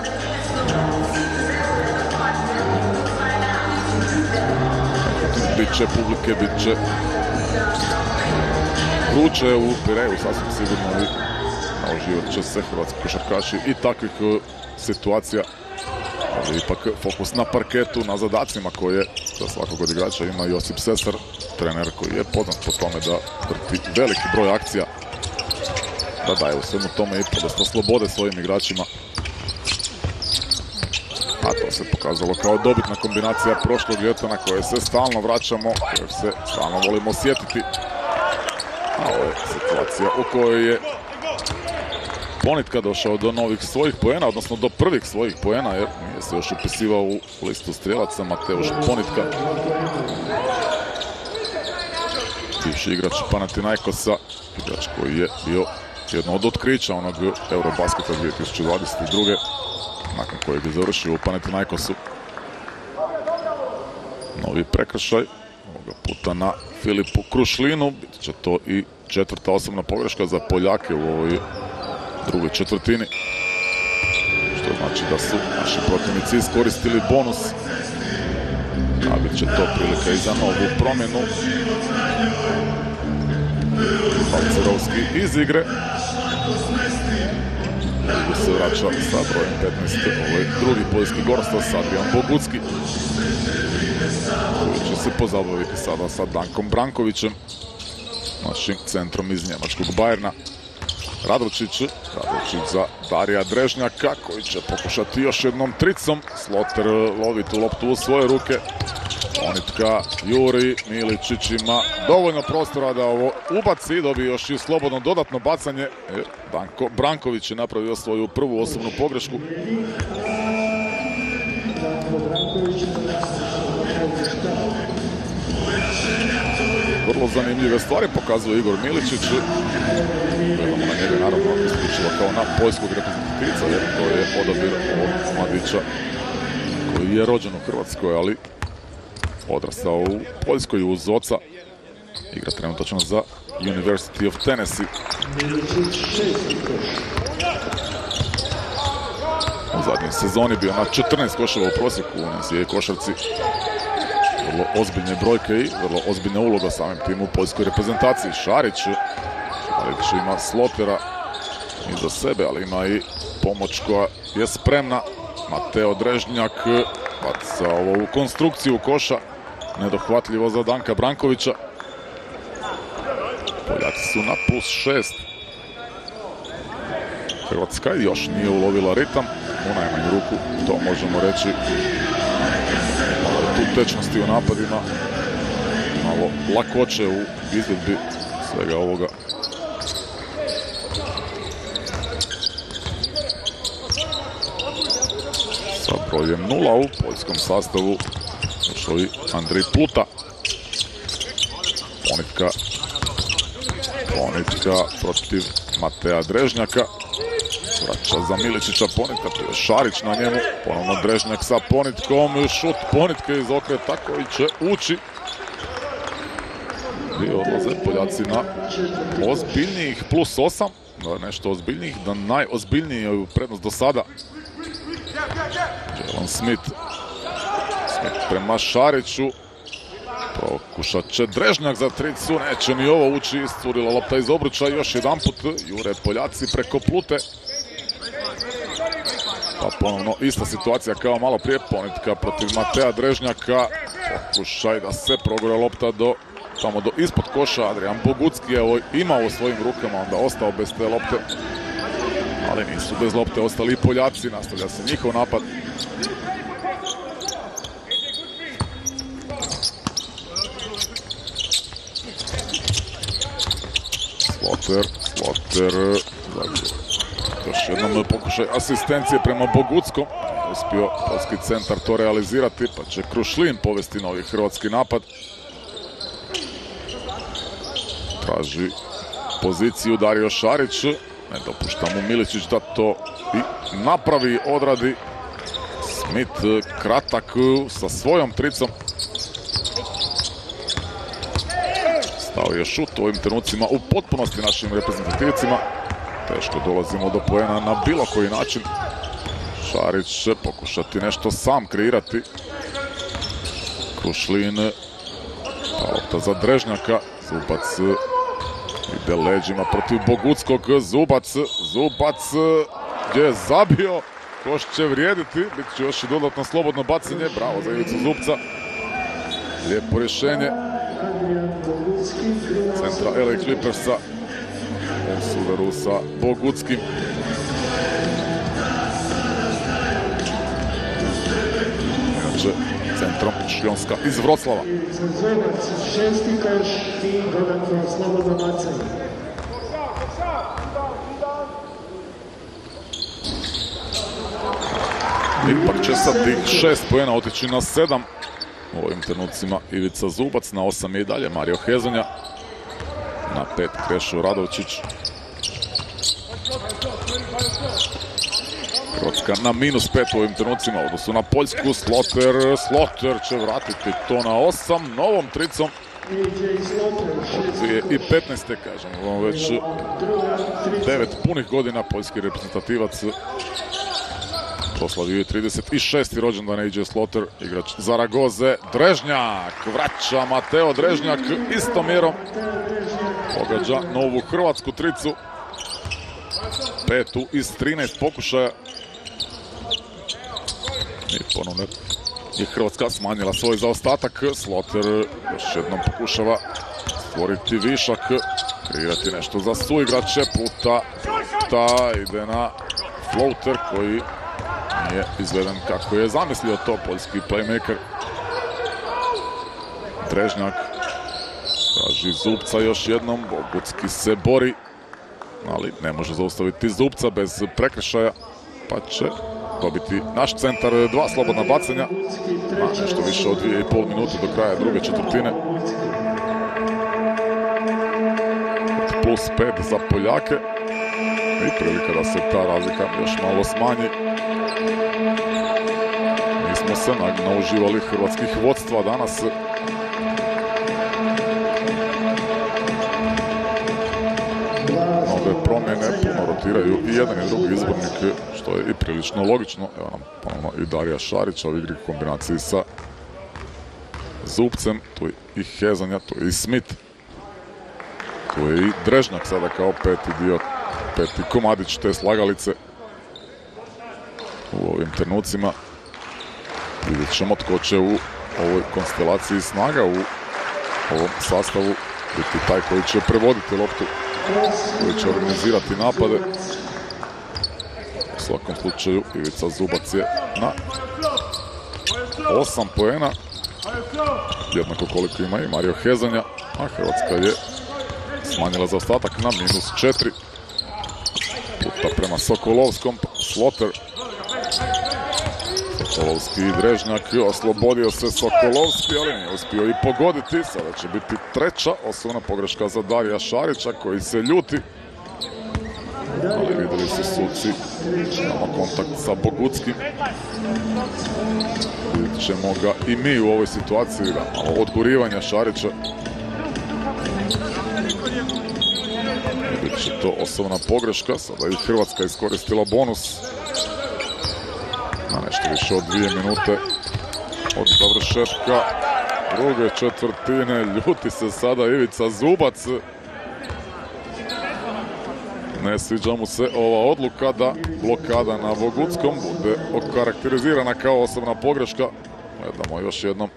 Biće publike, bit će vruće u Pireju, sasvim sigurno, i nauživat će se hrvatski košarkaši i takvih situacija. Ali ipak fokus na parketu, na zadacima koje za svakog od igrača ima Josip Sesar, trener koji je poznat po tome da vrti veliki broj akcija, da daje u svemu tome i podosta slobode svojim igračima. A to se pokazalo kao dobitna kombinacija prošlog ljeta na koje se stalno vraćamo, koje se stalno volimo sjetiti. A ovo je situacija u kojoj je Ponitka došao do novih svojih poena, odnosno do prvih svojih poena, jer nije se još upisivao u listu strijelaca. Mateuš Ponitka, bivši igrač Panathinaikosa, igrač koji je bio jedno od otkrića onog Eurobasketa dvije tisuće dvadeset druge. nakon kojeg je završio u Panathinaikosu. Novi prekršaj, ovoga puta na Filipu Krušlinu. Bit će to i četvrta osobna pogreška za Poljake u ovoj drugoj četvrtini. Što znači da su naši protivnici iskoristili bonus. A bit će to prilika i za novu promjenu. Balcerovski iz igre. Se vraća sa brojem petnaest. Ovo je drugi poljski gosta, Sadrijan Bogucki, koji će se pozabaviti sada sa Dankom Brankovićem, našim centrom iz njemačkog Bayerna. Radovčić, Radovčić za Darija Drežnjaka, koji će pokušati još jednom tricom. Sloter lovi tu loptu u svoje ruke. Ponitka, Juri, Miličić ima dovoljno prostora da ovo ubaci i dobije još i slobodno dodatno bacanje. Danko Branković je napravio svoju prvu osobnu pogrešku. Vrlo zanimljive stvari pokazuje Igor Miličić. Gledamo na njega naravno isključivo kao na poljskog reprezentativca, jer to je odabir ovog mladića koji je rođen u Hrvatskoj, ali odrastao u Poljskoj uz oca. Igra trenutačno za University of Tennessee. U zadnjoj sezoni bio na četrnaest koševa u prosjeku u N C A A košarci. Vrlo ozbiljne brojke i vrlo ozbiljna uloga samim timu u poljskoj reprezentaciji. Šarić, Šarić ima Slotera iza sebe, ali ima i pomoć koja je spremna. Mateo Drežnjak baca ovu konstrukciju koša. Nedohvatljivo za Danka Brankovića. Poljaci su na plus šest. Hrvatska još nije ulovila ritam. U najmanju ruku, to možemo reći. Malo je tu tečnosti u napadima. Malo lakoće u izvedbi svega ovoga. Sa brojem nula u poljskom sastavu došao i Andrej Pluta. Ponitka. Ponitka protiv Mateja Drežnjaka. Vraća za Miličića Ponitka, tu je Šarić na njemu. Ponovno Drežnjak sa Ponitkom. Šut Ponitke iz okreta koji će ući. I odlaze Poljaci na ozbiljnijih plus osam. Nešto ozbiljnijih, da najozbiljniji prednost do sada. Jalen Smith. Smith prema Šariću. Pokušat će Drežnjak za tricu, neće ni ovo ući, iscurila lopta iz obruča, još jedan put jure Poljaci preko Plute. Pa ponovno ista situacija kao malo prije, Ponitka protiv Mateja Drežnjaka, pokušaj da se progore lopta do, tamo do ispod koša. Adrijan Bogucki je ovo imao u svojim rukama, onda ostao bez te lopte, ali nisu bez lopte ostali i Poljaci, nastavlja se njihov napad. Sloter, Sloter, još jednom pokušaj asistencije prema Boguckom. Uspio poljski centar to realizirati, pa će Krušlin povesti novi hrvatski napad. Traži poziciju Dario Šarić, ne dopušta mu Miličić da to i napravi, odradi. Smith kratak sa svojom tricom. Stao je šut u ovim trenucima u potpunosti našim reprezentativcima. Teško dolazimo do poena na bilo koji način. Šarić će pokušati nešto sam kreirati. Krušlin. Pa lopta za Drežnjaka. Zubac ide leđima protiv Boguckog. Zubac. Zubac gdje je zabio. Koš će vrijediti. Bit će još i dodatno slobodno bacanje. Bravo za Ivicu Zubca. Lijepo rješenje centra L A Clippersa u sudaru sa Boguckim. Inače, centrom Šljonska iz Vroclava. Šesti koš i dodatno slobodno bacanje. Ipak će sad tih šest poena otići na sedam. U ovim trenucima Ivica Zubac, na osam je i dalje Mario Hezonja. Na pet Krešo Radovčić. Hrvatska na minus pet u ovim trenucima u odnosu na Poljsku. Sloter, Sloter će vratiti to na osam, novom tricom. Od dvije tisuće petnaeste. kažemo, već devet punih godina poljski reprezentativac proslavio je trideset šesti rođendan A J Sloter, igrač Zaragoze. Drežnjak, vraća Mateo Drežnjak istom mjerom. Pogađa novu hrvatsku tricu. Petu iz trinaest pokušaja. I ponovno je Hrvatska smanjila svoj zaostatak. Sloter još jednom pokušava stvoriti višak, kreirati nešto za suigrače. Pluta, Pluta ide na floater koji nije izveden kako je zamislio to poljski playmaker. Drežnjak traži Zubca još jednom. Bogucki se bori, ali ne može zaustaviti Zubca bez prekršaja, pa će dobiti naš centar. Dva slobodna bacanja na nešto više od dvije i pol minute do kraja druge četvrtine. Plus pet za Poljake i prilika da se ta razlika još malo smanji. Nismo se nauživali hrvatskih vodstva danas. Nove promjene, puno rotiraju i jedan i drugi izbornik, što je i prilično logično. Evo nam ponovno i Darija Šarića u igri u kombinaciji sa Zubcem. Tu je i Hezanja, tu je i Smith. Tu je i Drežnjak sada kao peti dio, peti komadić te slagalice u ovim trenucima. Vidjet ćemo tko će u ovoj konstelaciji snaga, u ovom sastavu biti taj koji će prevoditi loptu, koji će organizirati napade. U svakom slučaju Ivica Zubac je na osam poena, jednako koliko ima i Mario Hezanja, a Hrvatska je smanjila zaostatak na minus četiri. Puta prema Sokolovskom, Sloter. Sokolovski i Drežnjak, oslobodio se Sokolovski, ali nije uspio i pogoditi. Sada će biti treća osobna pogreška za Darija Šarića koji se ljuti. Ali vidjeli su suci, imamo kontakt sa Boguckim. Vidjet ćemo ga i mi u ovoj situaciji, da malo odgurivanja Šarića. Vidjet će to osobna pogreška, sada i Hrvatska iskoristila bonus. Na nešto više od dvije minute od završetka druge četvrtine. Ljuti se sada Ivica Zubac. Ne sviđa mu se ova odluka da blokada na Boguckom bude okarakterizirana kao osobna pogreška. Gledamo još jednom.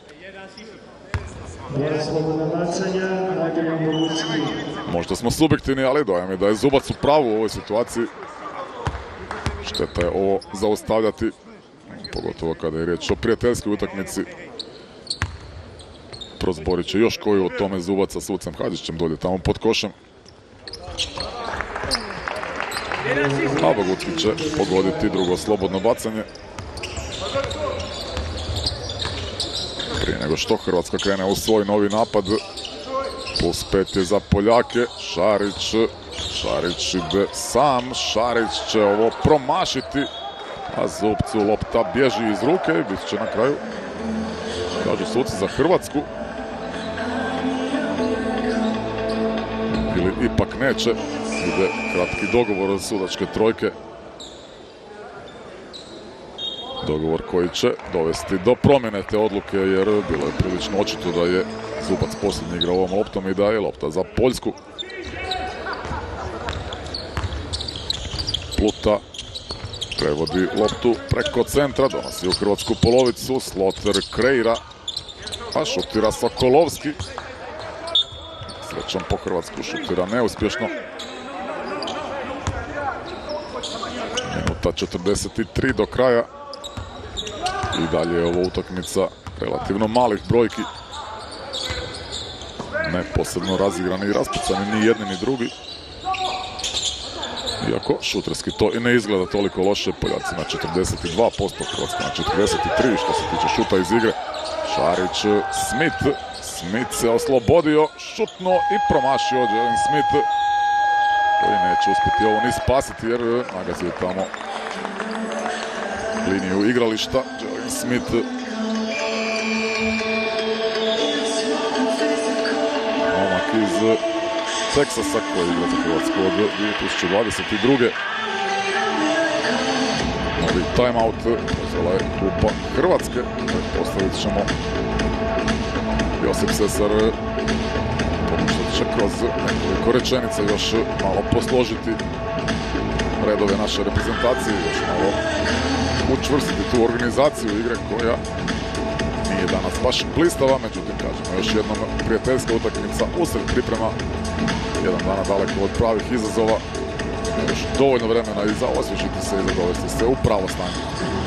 Možda smo subjektivni, ali dojam je da je Zubac u pravu u ovoj situaciji. Šteta je ovo zaustavljati, pogotovo kada je riječ o prijateljskoj utakmici. Prozborit će još koju od tome Zubac sa sucem Hadžićem dolje tamo pod košem. A Bogucki će pogoditi drugo slobodno bacanje. Prije nego što Hrvatska krene u svoj novi napad. Plus pet je za Poljake. Šarić. Šarić ide sam. Šarić će ovo promašiti. A Zubcu lopta bježi iz ruke i bit će na kraju, kažu suci, za Hrvatsku. Ili ipak neće. Ide kratki dogovor od sudačke trojke. Dogovor koji će dovesti do promjene te odluke, jer bilo je prilično očito da je Zubac posljednji igra ovom loptom i da je lopta za Poljsku. Pluta prevodi loptu preko centra, donosi u hrvatsku polovicu. Sloter kreira, a šutira Sokolovski. Srećom po Hrvatsku šutira neuspješno. Minuta četrdeset tri do kraja. I dalje je ovo utakmica relativno malih brojki. Ne posebno razigrani i raspucani ni jedni ni drugi. Iako šuterski to i ne izgleda toliko loše. Poljaci na četrdeset dva posto, Hrvatska na četrdeset tri što se tiče šuta iz igre. Šarić, Smith. Smith se oslobodio, šutno i promašio Jalen Smith. koji neće uspjeti ovo ni spasiti jer nagazio tamo liniju igrališta. Jalen Smith. Momak iz Teksasa koji igra za Hrvatsku od dvije tisuće dvadeset druge. Novi timeout pozvala je klupa Hrvatske. Postavit ćemo Josip Sesar. Pokušat će kroz nekoliko rečenica još malo posložiti redove naše reprezentacije, još malo učvrstiti tu organizaciju igre koja nije danas baš blistava, međutim kažemo još jednom prijateljska utakmica usred priprema, jedan dana daleko od pravih izazova, još dovoljno vremena i za osvježiti se i za dovesti se u pravo stanje.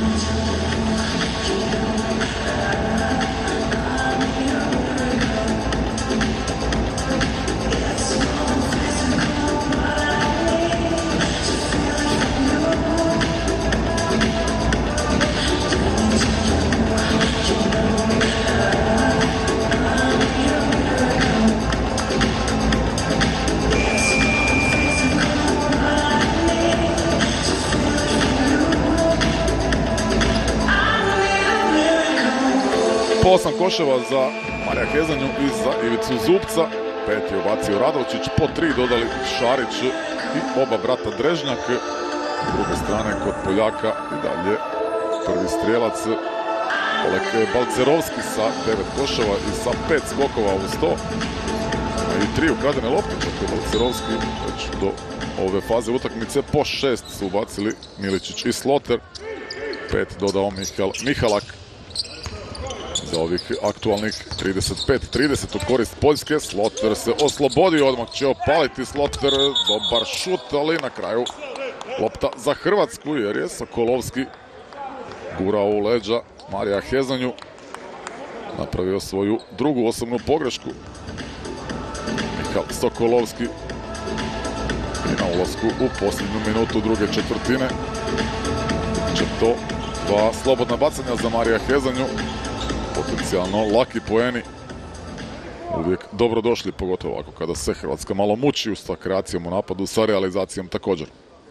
Po osam koševa za Marija Hezonju i za Ivicu Zubca. Pet je ubacio Radovčić, po tri dodali Šarić i oba brata Drežnjak. S druge strane kod Poljaka i dalje prvi strijelac Oleg Balcerovski sa devet koševa i sa pet skokova u sto. I tri ukradene lopte, čak je Balcerovski već do ove faze utakmice. Po šest su ubacili Miličić i Sloter. Pet dodao Mihal, Mihalak. Za ovih aktualnih trideset pet trideset u korist Poljske. Sloter se oslobodio, odmah će opaliti Sloter. Dobar šut, ali na kraju lopta za Hrvatsku jer je Sokolovski gurao u leđa Marija Hezonju. Napravio svoju drugu osobnu pogrešku. Mihal Sokolovski i na ulasku u posljednju minutu druge četvrtine će to dva slobodna bacanja za Marija Hezonju. Potencijalno laki poeni. Uvijek dobrodošli, pogotovo ovako kada se Hrvatska malo muči sa kreacijom u napadu, sa realizacijom također.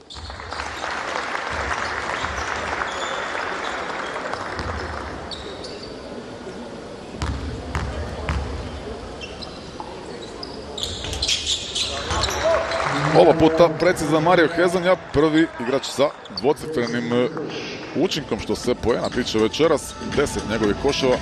Ova puta precizan Mario Hezonja, prvi igrač sa dvocifrenim učinkom što se poena tiče večeras, deset njegovih koševa.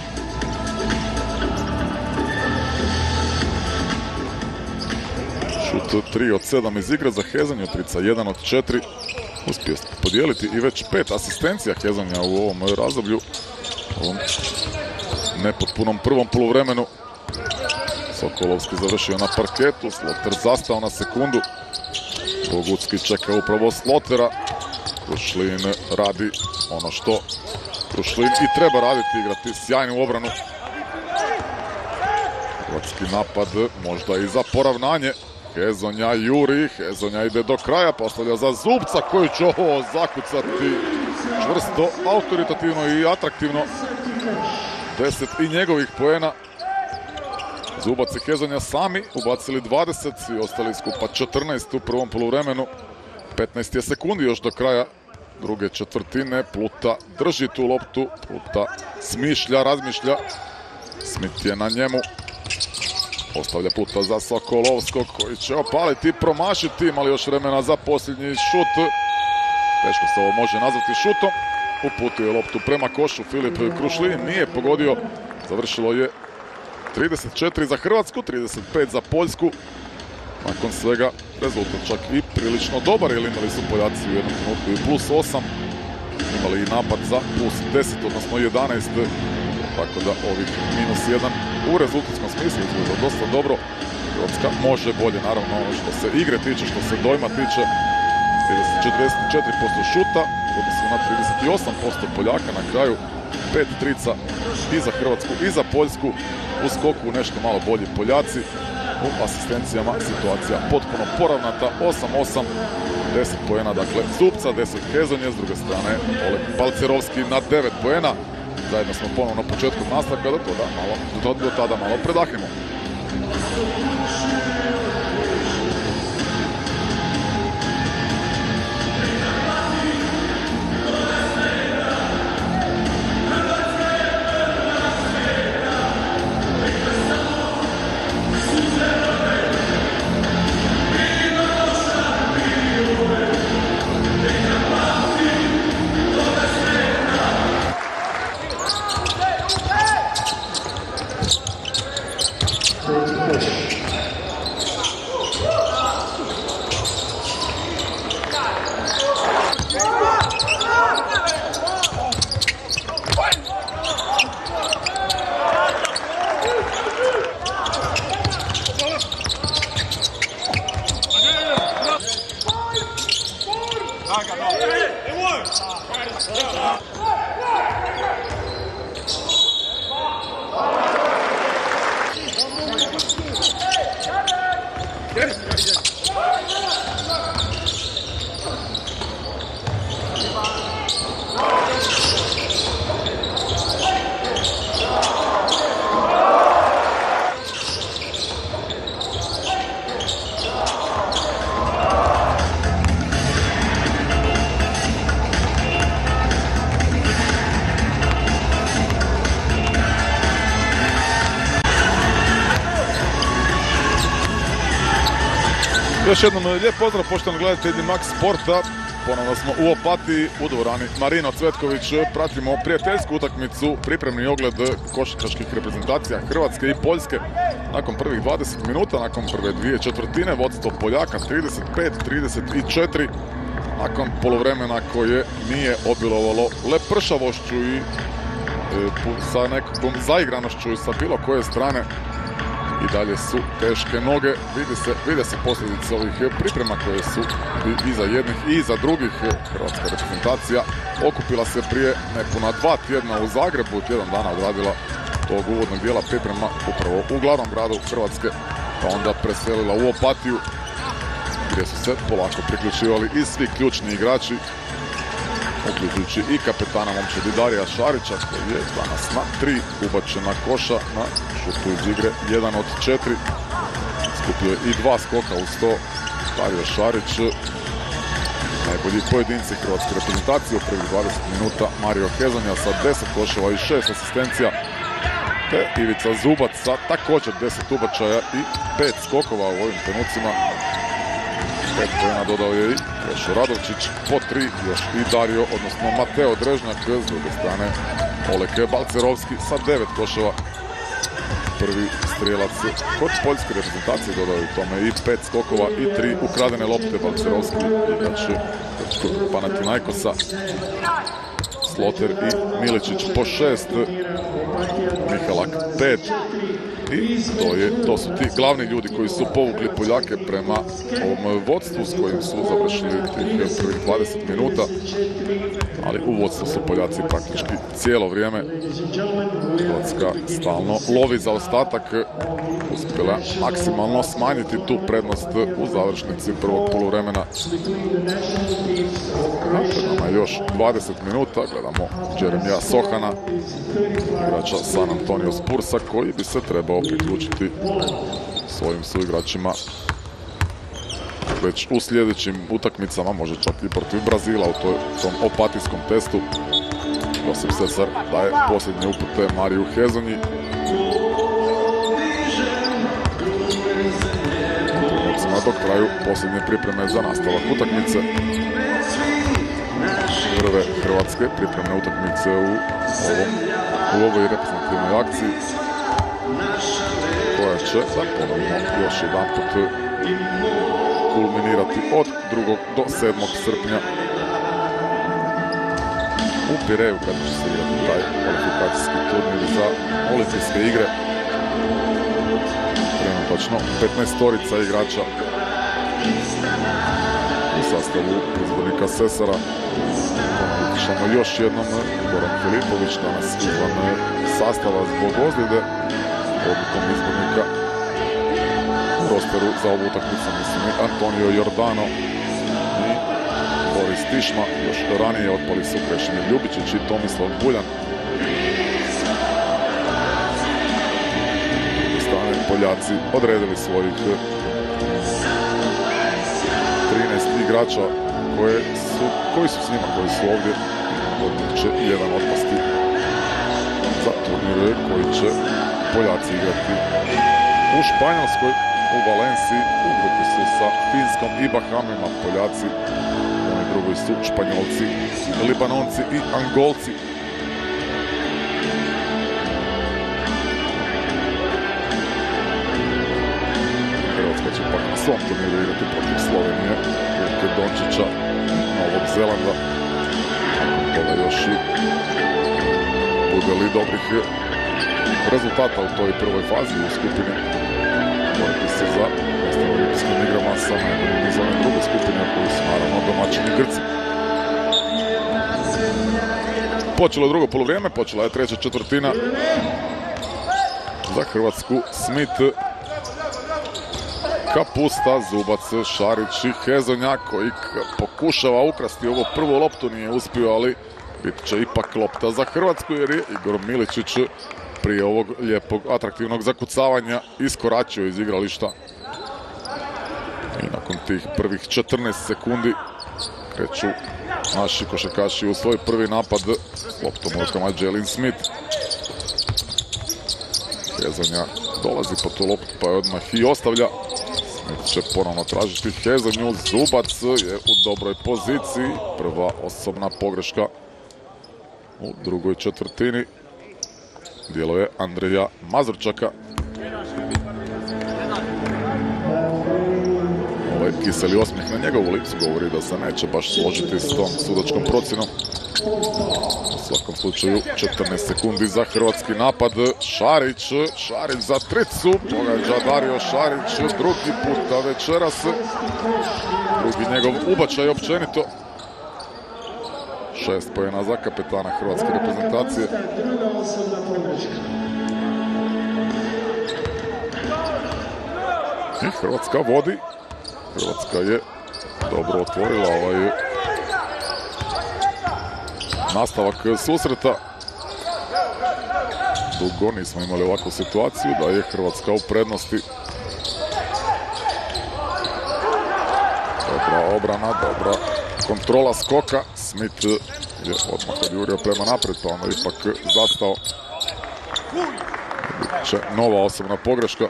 Šut tri od sedam iz igre za Hezonju, trica jedan od četiri. Uspio podijeliti i već pet asistencija Hezonja u ovom razdoblju, u ovom nepotpunom prvom poluvremenu. Sokolovski završio na parketu, Sloter zastao na sekundu. Bogucki čeka upravo Slotera. Krušlin radi ono što Krušlin i treba raditi, igrati sjajnu obranu. Hrvatski napad možda i za poravnanje. Hezonja juri, Hezonja ide do kraja, postavlja za Zubca koji će ovo zakucati čvrsto, autoritativno i atraktivno. deset i njegovih poena. Zubac i Hezonja sami ubacili dvadeset i ostali skupa četrnaest u prvom poluvremenu. petnaest je sekundi još do kraja druge četvrtine. Pluta drži tu loptu, Pluta smišlja, razmišlja. Smith je na njemu. Postavlja Pluta za Sokolovskog koji će opaliti i promašiti, imali još vremena za posljednji šut. Teško se ovo može nazvati šutom. Uputio je loptu prema košu Filip Krušlin, nije pogodio. Završilo je trideset četiri za Hrvatsku, trideset pet za Poljsku. Nakon svega rezultat čak i prilično dobar, jer imali su Poljaci u jednom trenutku i plus osam. Imali i napad za plus deset, odnosno jedanaest. Tako da ovih minus jedan u rezultatskom smislu izgleda dosta dobro. Hrvatska može bolje, naravno ono što se igre tiče, što se dojma tiče. četrdeset četiri posto šuta, u odnosu na trideset osam posto Poljaka na kraju. Pet trica i za Hrvatsku i za Poljsku. U skoku nešto malo bolji Poljaci. U asistencijama situacija potpuno poravnata. osam osam, deset poena, dakle Zubca, deset Hezonje, s druge strane Oleg Balcerovski na devet poena. Zajedno smo ponovno na početku nastavka, da to da malo, do, do tada malo predahnemo. Još jednom lijep pozdrav poštovani gledatelji Max Sporta. Ponovno smo u Opatiji u dvorani Marino Cvetković. Pratimo prijateljsku utakmicu, pripremni ogled košarkaških reprezentacija Hrvatske i Poljske. Nakon prvih dvadeset minuta, nakon prve dvije četvrtine, vodstvo Poljaka trideset pet trideset četiri. Nakon poluvremena koje nije obilovalo lepršavošću i e, sa nekakvom zaigranošću sa bilo koje strane. I dalje su teške noge, vide se, vide se posljedice ovih priprema koje su i za jednih i za drugih. Hrvatska reprezentacija okupila se prije nepuna dva tjedna u Zagrebu, tjedan dana odradila tog uvodnog dijela priprema upravo u glavnom gradu Hrvatske, pa onda preselila u Opatiju gdje su se polako priključivali i svi ključni igrači, uključujući i kapetana momčadi Darija Šarića koji je danas na tri ubačena koša na šutu iz igre jedan od četiri. Skupio je i dva skoka u sto. Dario Šarić, najbolji pojedinci hrvatske reprezentacije u prvih dvadeset minuta. Mario Hezonja sa deset koševa i šest asistencija. Te Ivica Zubac sa također deset ubačaja i pet skokova u ovim trenucima. Pet pojena dodao je i Krešo Radovčić, po tri još i Dario, odnosno Mateo Drežnjak, s druge strane Oleg Balcerovski sa devet koševa. Prvi strijelac kod poljske reprezentacije dodao je u tome i pet skokova i tri ukradene lopte. Balcerovski igrač grčkog Panathinaikosa. Sloter i Miličić po šest, Mihalak pet. I to, je, to su ti glavni ljudi koji su povukli Poljake prema ovom vodstvu s kojim su završili tih prvih dvadeset minuta. Ali u vodstvu su Poljaci praktički cijelo vrijeme. Hrvatska stalno lovi za ostatak. Uspjela maksimalno smanjiti tu prednost u završnici prvog poluvremena. Pred nama je još dvadeset minuta. Gledamo Jeremija Sohana, igrača San Antonio Spursa, koji bi se trebao priključiti svojim suigračima već u sljedećim utakmicama, može čak i protiv Brazila u toj, tom opatijskom testu. Josip Sesar daje posljednje upute Mariju Hezonji. Dok traju posljednje pripreme za nastavak utakmice. Prve hrvatske pripremne utakmice u, ovom, u ovoj reprezentativnoj akciji, koja će, da ponovimo još jedan put, kulminirati od drugog do sedmog srpnja u Pireju, kada će se igrati taj kvalifikacijski turnir za olimpijske igre. Trenutačno petnaestorica igrača u sastavu izbornika Sesara. Ponovno još jednom Goran Filipović, danas izvan sastava zbog ozljede. Odlukom izbornika u rosteru za ovu utakmicu mislim i Antonio Jordano i Boris Tišma. Još ranije otpali su Krešimir Ljubičić i Tomislav Buljan. Poljaci odredili svojih trinaest igrača koje su, koji su s njima, koji su ovdje. Od njih će jedan otpasti za turnire koji će Poljaci igrati u Španjolskoj, u Valenciji. U grupi su sa Finskom i Bahamima Poljaci. Oni drugi su Španjolci, Libanonci i Angolci. Će pak na svom turniru igrati protiv Slovenije, Luke Dončića, Novog Zelanda. Nakon toga još i bude li dobrih rezultata u toj prvoj fazi u skupini. Boriti se za mjesto u olimpijskim igrama sa najboljim iz one druge skupine, koji su naravno domaćini Grci. Počelo je drugo poluvrijeme, počela je treća četvrtina za Hrvatsku. Smith Kapusta, Zubac, Šarić i Hezonja koji pokušava ukrasti ovu prvu loptu, nije uspio, ali bit će ipak lopta za Hrvatsku jer je Igor Miličić prije ovog lijepog atraktivnog zakucavanja iskoračio iz igrališta. I nakon tih prvih četrnaest sekundi kreću naši košarkaši u svoj prvi napad. Loptom u rukama Jalen Smith. Hezonja dolazi po tu loptu pa je odmah i ostavlja. Smith će ponovno tražiti Hezonju. Zubac je u dobroj poziciji. Prva osobna pogreška u drugoj četvrtini. Dijelo je Andreja Mazurčaka. Ovaj kiseli osmijeh na njegovu licu govori da se neće baš složiti s tom sudačkom procjenom. U svakom slučaju četrnaest sekundi za hrvatski napad. Šarić, Šarić za tricu, pogađa Dario Šarić drugi puta večeras. Drugi njegov ubačaj općenito. Šest pojena za kapetana hrvatske reprezentacije. I Hrvatska vodi. Hrvatska je dobro otvorila ovaj nastavak susreta. Dugo nismo imali ovakvu situaciju da je Hrvatska u prednosti. Dobra obrana, dobra kontrola skoka. Smith je odmah odjurio prema napred, pa ono ipak zastao. Biće nova osobna pogreška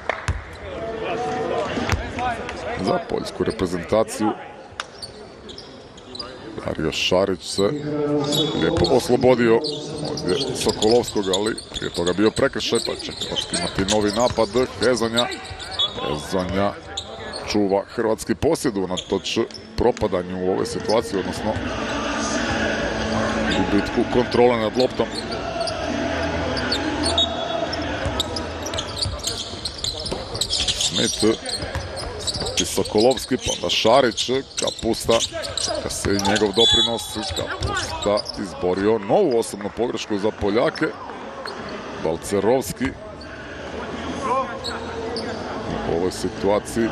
za poljsku reprezentaciju. Dario Šarić se lijepo oslobodio ovdje Sokolovskog, ali prije toga bio prekršaj, pa će Hrvatski imati novi napad. Hezonja. Hezonja čuva hrvatski posjed unatoč propadanju u ovoj situaciji, odnosno gubitku kontrole nad loptom. Smith i Sokolovski, pa onda Šarić, Kapusta, kad se i njegov doprinos, Kapusta izborio novu osobnu pogrešku za Poljake. Balcerovski u ovoj situaciji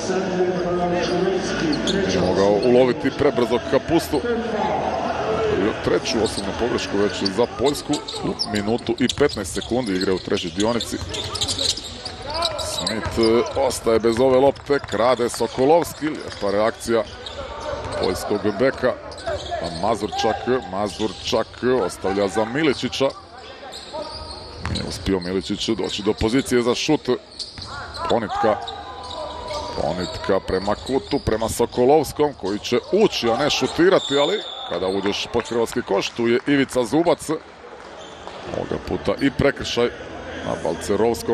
nije mogao uloviti prebrzo Kapustu. Treću osobnu pogrešku već za Poljsku u minutu i petnaest sekundi igre u trećoj dionici. Smith ostaje bez ove lopte, krade Sokolovski, lijepa reakcija poljskog beka. A Mazurčak, Mazurčak ostavlja za Miličića. Nije uspio Miličić doći do pozicije za šut. Ponitka. Ponitka prema kutu, prema Sokolovskom koji će ući, a ne šutirati, ali kada uđeš pod hrvatski koš, tu je Ivica Zubac. Ovoga puta i prekršaj na Balcerovskom.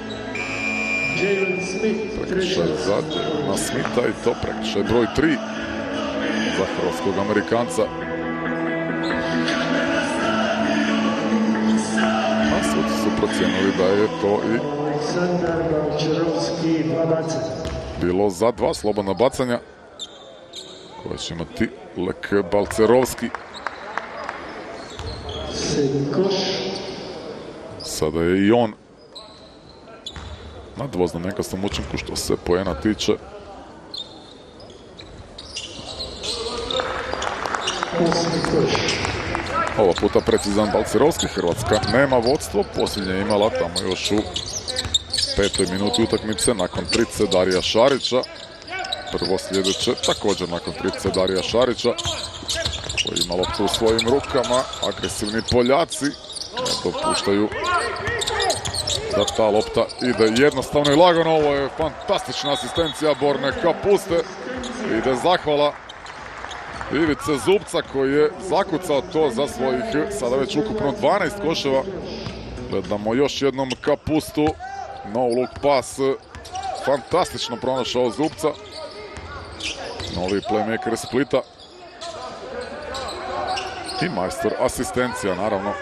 Prekršaj za Jalena Smitha i to prekršaj broj tri za hrvatskog Amerikanca. A suci su procijenili da je to i bilo za dva slobodna bacanja koja će imati Lek Balcerovski. Sada je i on na dvoznamenkastom učinku što se poena tiče. Ova puta precizan Balcerovski. Hrvatska nema vodstvo, posljednje je imala tamo još u petoj minuti utakmice nakon trice Darija Šarića. Prvo sljedeće također nakon trice Darija Šarića koji ima loptu u svojim rukama. Agresivni Poljaci ne dopuštaju da ta lopta ide jednostavno i lagano. Ovo je fantastična asistencija Borne Kapuste. Ide zahvala Ivice Zubca koji je zakucao to za svojih sada već ukupno dvanaest koševa. Gledamo još jednom Kapustu. No look pas. Fantastično pronašao Zubca. Novi playmaker Splita. I majstor asistencija naravno.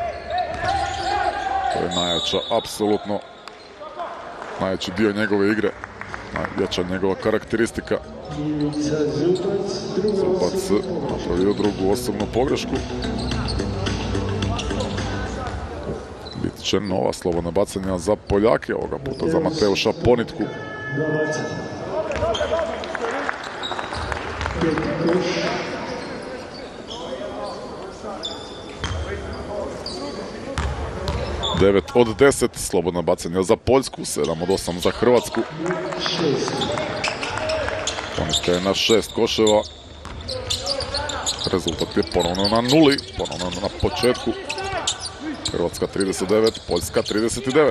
To je najjača, apsolutno najjači dio njegove igre. Najjača njegova karakteristika. Zubac napravio drugu osobnu pogrešku. Bit će nova slobodna bacanja za Poljake, ovoga puta za Mateuša Ponitku. dva bacanja. Peti koš. devet od deset, slobodna bacanja za Poljsku, sedam od osam za Hrvatsku. šest. Ponitka je na šest koševa. Rezultat je ponovno na nuli, ponovno na početku. Hrvatska trideset devet, Poljska trideset devet.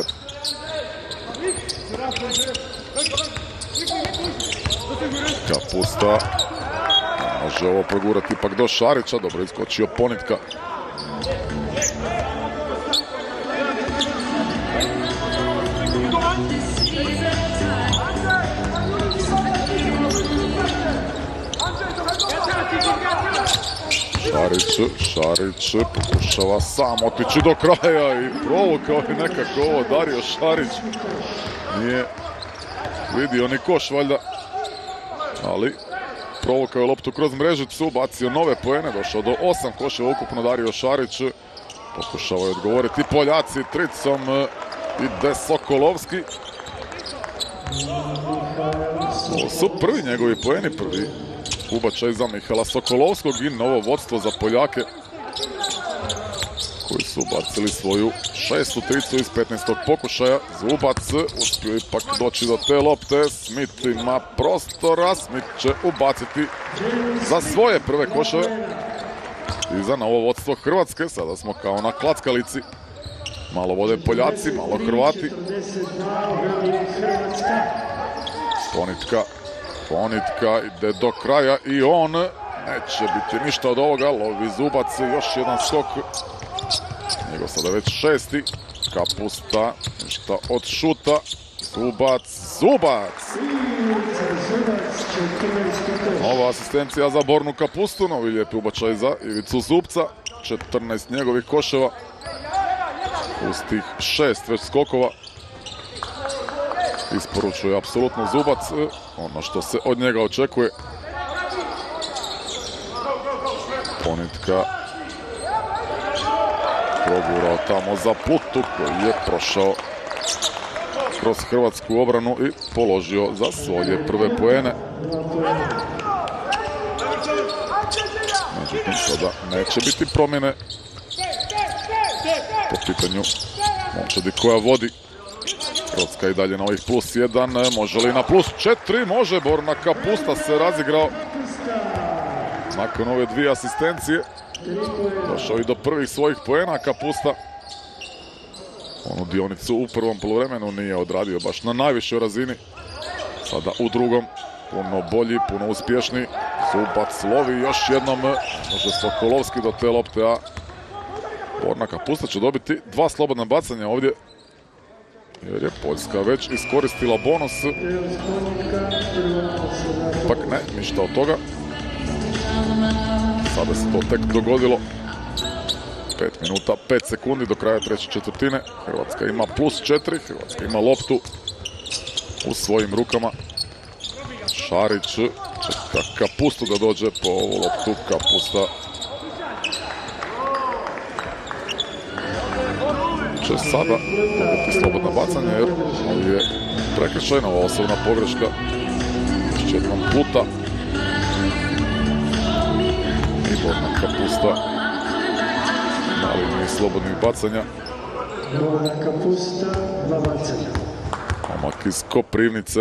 Kapusta. Može ovo progurati ipak do Šarića, dobro iskočio Ponitka. Šarić, Šarić pokušava sam otići do kraja i provukao je nekako ovo Dario Šarić. Nije vidio ni koš valjda, ali provukao je loptu kroz mrežicu, bacio nove poene, došao do osam koševa ukupno Dario Šarić. Pokušao je odgovoriti Poljaci tricom, ide Sokolovski. Ovo su prvi njegovi poeni, prvi ubačaj za Mihala Sokolovskog i novo vodstvo za Poljake koji su bacili svoju šestu tricu iz petnaestog pokušaja. Zubac uspio ipak doći do te lopte, Smith ima prostora, Smith će ubaciti za svoje prve koševe i za novo vodstvo Hrvatske. Sada smo kao na klackalici, malo vode Poljaci, malo Hrvati. Ponitka Ponitka ide do kraja i on neće biti ništa od ovoga, lovi Zubac, još jedan skok. Njegov sada već šesti. Kapusta, ništa od šuta. Zubac, Zubac! Nova asistencija za Bornu Kapustu, novi lijepi ubačaj za Ivicu Zubca. četrnaest njegovih koševa uz tih šest već skokova. Isporučuje apsolutno Zubac, ono što se od njega očekuje. Ponitka progurao tamo za Putu koji je prošao kroz hrvatsku obranu i položio za svoje prve poene. Međutim, sada neće biti promjene po pitanju momčadi koja vodi. Hrvatska i dalje na ovih plus jedan, može li na plus četiri? Može, Borna Kapusta se razigrao nakon ove dvije asistencije. Došao i do prvih svojih poena Kapusta. Onu dionicu u prvom poluvremenu nije odradio baš na najvišoj razini. Sada u drugom, puno bolji, puno uspješniji. Zubac lovi još jednom, može Sokolovski do te lopte, a Borna Kapusta će dobiti dva slobodna bacanja ovdje, jer je Poljska već iskoristila bonus. Ipak ne, ništa od toga. Sada se to tek dogodilo. pet minuta, pet sekundi do kraja treće četvrtine. Hrvatska ima plus četiri, Hrvatska ima loptu u svojim rukama. Šarić čeka Kapustu da dođe po ovu loptu. Kapusta će sada dobiti slobodna bacanja jer ovo je prekršajna ova osobna pogreška. Još jednom Puta i Borna Kapusta na liniji slobodnih bacanja. Borna Kapusta, dva bacanja. Momak iz Koprivnice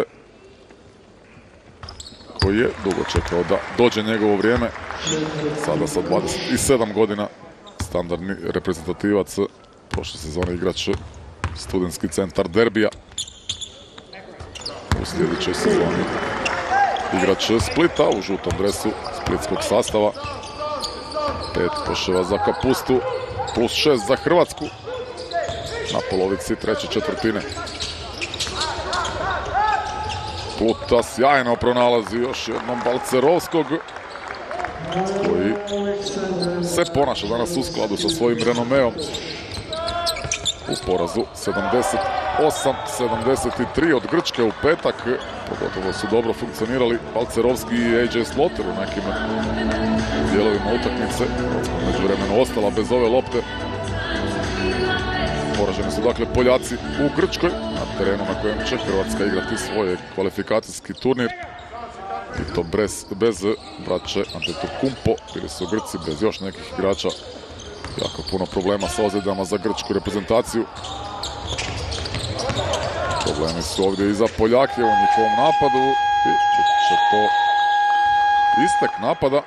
koji je dugo čekao da dođe njegovo vrijeme. Sada sa dvadeset sedam godina, standardni reprezentativac, prošle sezone igrač Studentski centar Derbija. U sljedećoj sezoni igrač Splita u žutom dresu splitskog sastava. Pet koševa za Kapustu, plus šest za Hrvatsku na polovici treće četvrtine. Puta sjajno pronalazi još jednom Balcerovskog koji se ponaša danas u skladu sa svojim renomeom. U porazu sedamdeset osam sedamdeset tri od Grčke u petak. Pogotovo su dobro funkcionirali Balcerovski i A J Slaughter u nekim dijelovima utakmice. Hrvatska međuvremeno ostala bez ove lopte. Poraženi su dakle Poljaci u Grčkoj, na terenu na kojem će Hrvatska igrati svoj kvalifikacijski turnir. I to bez, bez braće Antetokounmpo, bili su Grci bez još nekih igrača. Jako puno problema sa ozljedama za grčku reprezentaciju. Problemi su ovdje i za Poljake u njihovom napadu. I će to istek napada.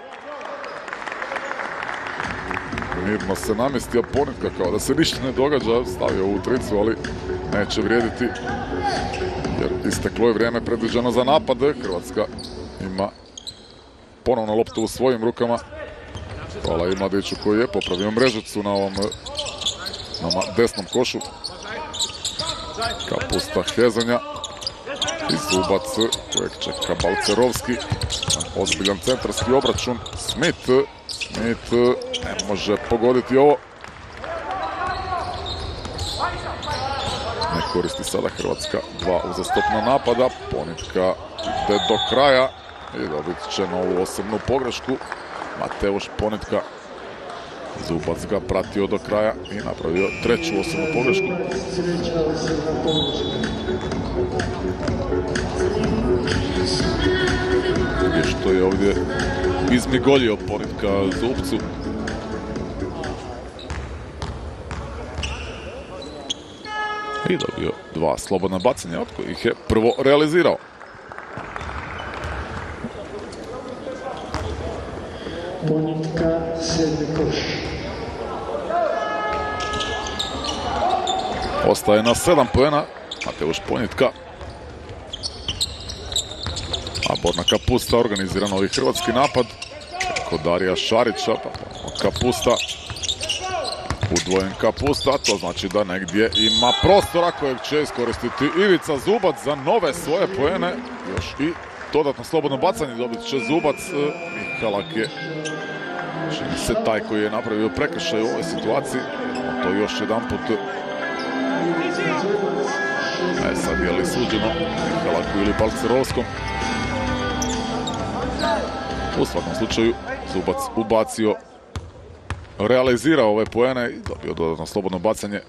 Mirno se namjestio Ponitka kao da se ništa ne događa, stavio u tricu, ali neće vrijediti jer isteklo je vrijeme predviđeno za napad. Hrvatska ima ponovno loptu u svojim rukama. Hvala i Mladiću koji je popravio mrežicu na ovom na desnom košu. Kapusta Hezonja i Zubac kojeg čeka Balcerovski. Ozbiljan centarski obračun. Smith. Smith ne može pogoditi ovo. Ne koristi sada Hrvatska dva uzastopna napada. Ponitka ide do kraja i dobit će novu osobnu pogrešku. Mateuš Ponitka. Zubac ga pratio do kraja i napravio treću osobnu pogrešku. I što je ovdje izmigoljio Ponitka Zubcu. I dobio dva slobodna bacanja od kojih je prvo realizirao. Ponitka, sedmi koš. Ostaje na sedam poena Mateuš Ponitka. A Borna Kapusta organizira novi hrvatski napad. Kod Darija Šarića, pa Kapusta. Udvojen Kapusta, to znači da negdje ima prostora kojeg će iskoristiti Ivica Zubac za nove svoje poene. Još i dodatno slobodno bacanje dobit će Zubac. Mihalak je čini se taj koji je napravio prekršaj u ovoj situaciji. To još jedan put. E sad je li suđeno Mihalaku ili Balcerovskom. U svakom slučaju Zubac ubacio, realizirao ove poene i dobio dodatno slobodno bacanje.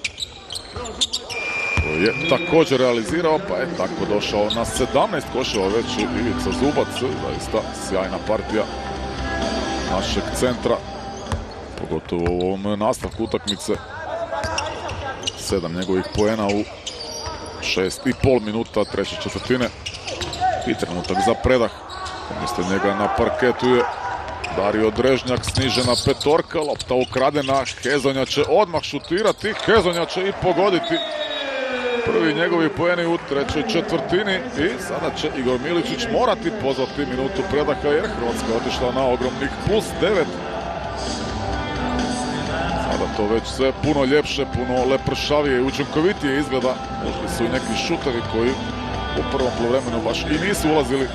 To je također realizirao, pa je tako došao na sedamnaest koševa već Ivica Zubac. Zaista sjajna partija našeg centra, pogotovo u ovom nastavku utakmice. Sedam njegovih poena u šest i pol minuta treće četvrtine. I trenutak za predah. Umjesto njega na parketu je Dario Drežnjak, snižena petorka, lopta ukradena, Hezonja će odmah šutirati, Hezonja će i pogoditi. Prvi njegovi poeni u trećoj četvrtini i sada će Igor Miličić morati pozvati minutu predaha jer Hrvatska je otišla na ogromnih plus devet. Sada to već sve puno ljepše, puno lepršavije i učinkovitije izgleda. Ušli su i neki šutevi koji u prvom poluvremenu baš i nisu ulazili.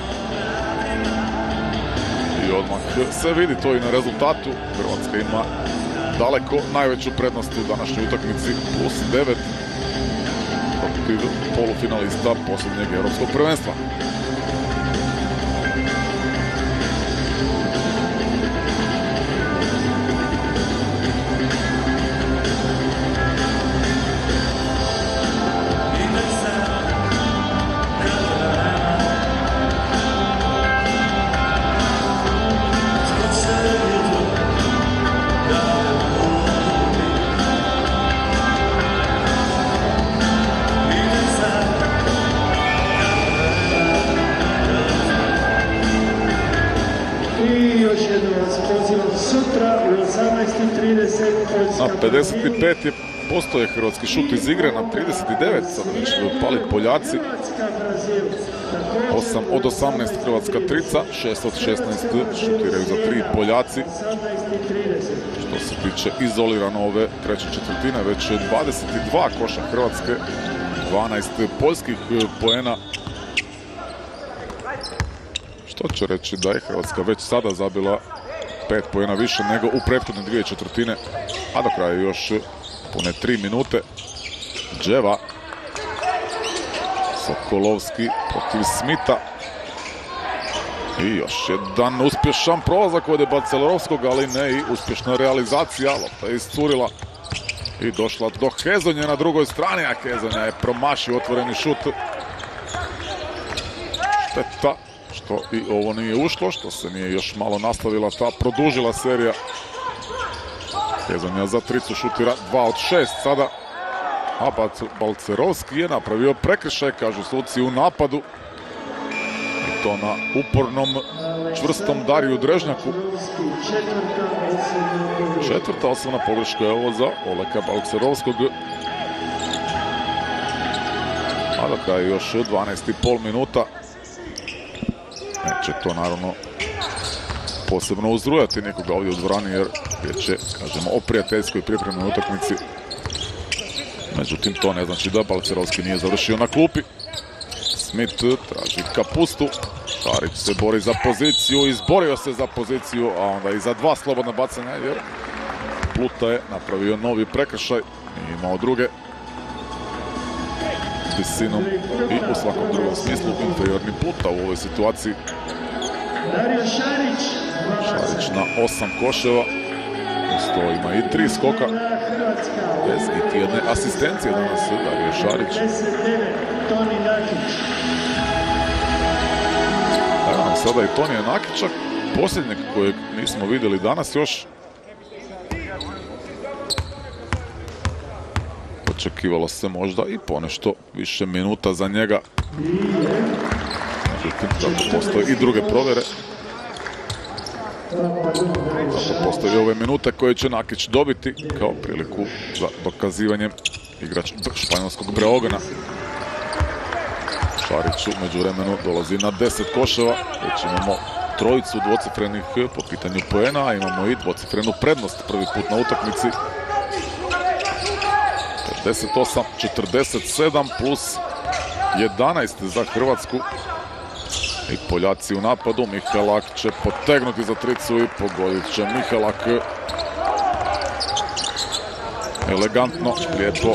I odmah se vidi to i na rezultatu. Hrvatska ima daleko najveću prednost u današnjoj utakmici, plus devet protiv polufinalista posljednjeg europskog prvenstva. Na pedeset pet posto je hrvatski šut iz igre, na trideset devet sada već pali Poljaci. osam od osamnaest hrvatska trica, šest od šesnaest šutiraju za tri Poljaci. Što se tiče izolirano ove treće četvrtine, već dvadeset dva koša Hrvatske, dvanaest poljskih poena. Što će reći da je Hrvatska već sada zabila pet poena više nego u prethodne dvije četvrtine, a do kraja još pune tri minute. Dževa, Sokolovski protiv Smita i još jedan uspješan prolazak od Balcerovskog, ali ne i uspješna realizacija. Lopta je iscurila I došla do Hezonje na drugoj strani, a Hezonja je promašio otvoreni šut. Šteta što i ovo nije ušlo, što se nije još malo nastavila ta produžila serija. Hezonja za tricu šutira dva od šest sada. A Balcerovski je napravio prekršaj, kažu suci, u napadu. I to na upornom, čvrstom Dariju Drežnjaku. Četvrta osnovna pogreška je ovo za Oleka Balcerovskog. A do kraja još dvanaest i pol minuta. Neće to naravno posebno uzrujati nekoga ovdje u dvorani, jer riječ je, kažemo, o prijateljskoj pripremnoj utakmici. Međutim, to ne znači da Balcerovski nije završio na klupi. Smith traži Kapustu. Šarić se bori za poziciju, izborio se za poziciju, a onda i za dva slobodna bacanja, jer Pluta je napravio novi prekršaj. Nije imao druge. Visinom i u svakom drugom smislu inferiorni Pluta u ovoj situaciji. Šarić na osam koševa. Uz to ima i tri skoka. Bez iti jedne asistencije danas Dario Šarić. Evo nam sada i Tonija Nakića, posljednjeg kojeg nismo vidjeli danas još. Očekivalo se možda i ponešto više minuta za njega. Međutim, zato postoje i druge provjere. Zato postoje ove minute koje će Nakić dobiti kao priliku za dokazivanje igrač španjolskog Breogana. Šarić u međuvremenu dolazi na deset koševa. Već imamo trojicu dvocifrenih po pitanju poena, a imamo i dvocifrenu prednost prvi put na utakmici. pedeset osam četrdeset sedam plus jedanaest za Hrvatsku. I Poljaci u napadu. Mihalak će potegnuti za tricu i pogodit će Mihalak. Elegantno, lijepo.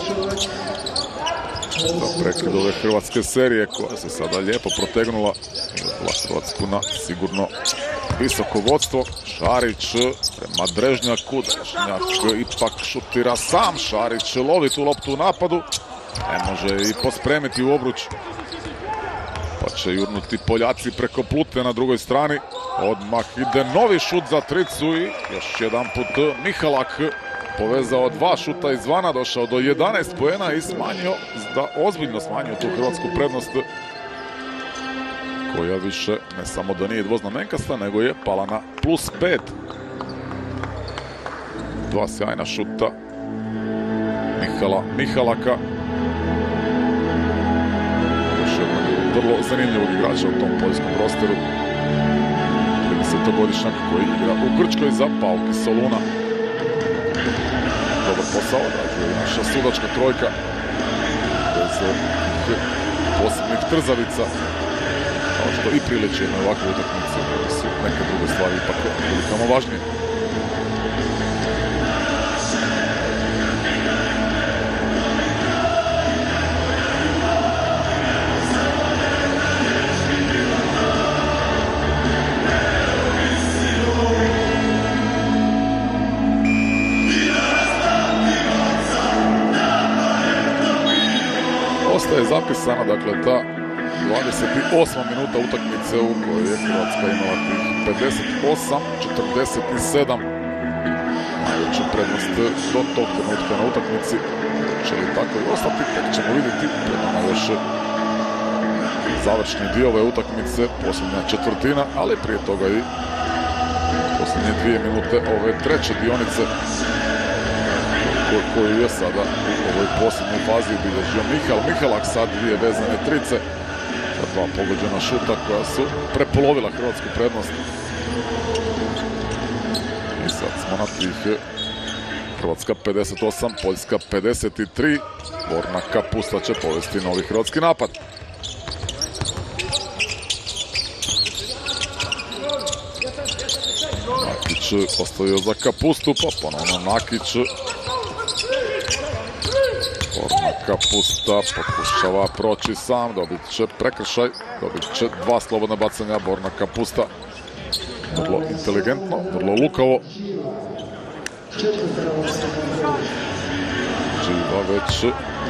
Za prekid ove hrvatske serije koja se sada lijepo protegnula i odla Hrvatsku na sigurno visoko vodstvo. Šarić prema Drežnjaku. Drežnjak ipak šutira sam. Šarić lovi tu loptu u napadu. Ne može i pospremiti u obruč. Pa će jurnuti Poljaci preko Plute na drugoj strani. Odmah ide novi šut za tricu i još jedan put Mihalak povezao dva šuta izvana, došao do jedanaest poena i smanjio, da ozbiljno smanjio tu hrvatsku prednost, koja više ne samo da nije dvoznamenkasta, nego je pala na plus pet. Dva sjajna šuta Mihala Mihalaka. Vrlo zanimljivog igrača u tom poljskom prostoru. tridesetogodišnjak koji igra u Grčkoj za Pauki Soluna. Dobar posao, dakle naša sudačka trojka. Bez posebnih trzavica. Kao što i priliči na ovakvu utakmicu, jer su neke druge stvari ipak velikamo važnije. Ostaje zapisana, dakle, ta dvadeset osma minuta utakmice u kojoj je Hrvatska imala tih pedeset osam četrdeset sedam. Najveću prednost do tog trenutka na utakmici. Će li tako i ostati, tek ćemo vidjeti. Pred nama još završni dio ove utakmice, posljednja četvrtina, ali prije toga i posljednje dvije minute ove treće dionice, koju je sada u ovoj posljednjoj fazi bilježio Mihal. Mihalak sad dvije vezane trice za dva pogođena šuta koja su prepolovila hrvatsku prednost. I sad smo na tih Hrvatska pedeset osam, Poljska pedeset tri. Borna Kapusta će povesti novi hrvatski napad. Nakić ostavio za Kapustu, pa ponovno Nakić. Borna Kapusta pokušava proći sam, dobit će prekršaj, dobit će dva slobodna bacanja. Borna Kapusta vrlo inteligentno, vrlo lukavo. Dživa već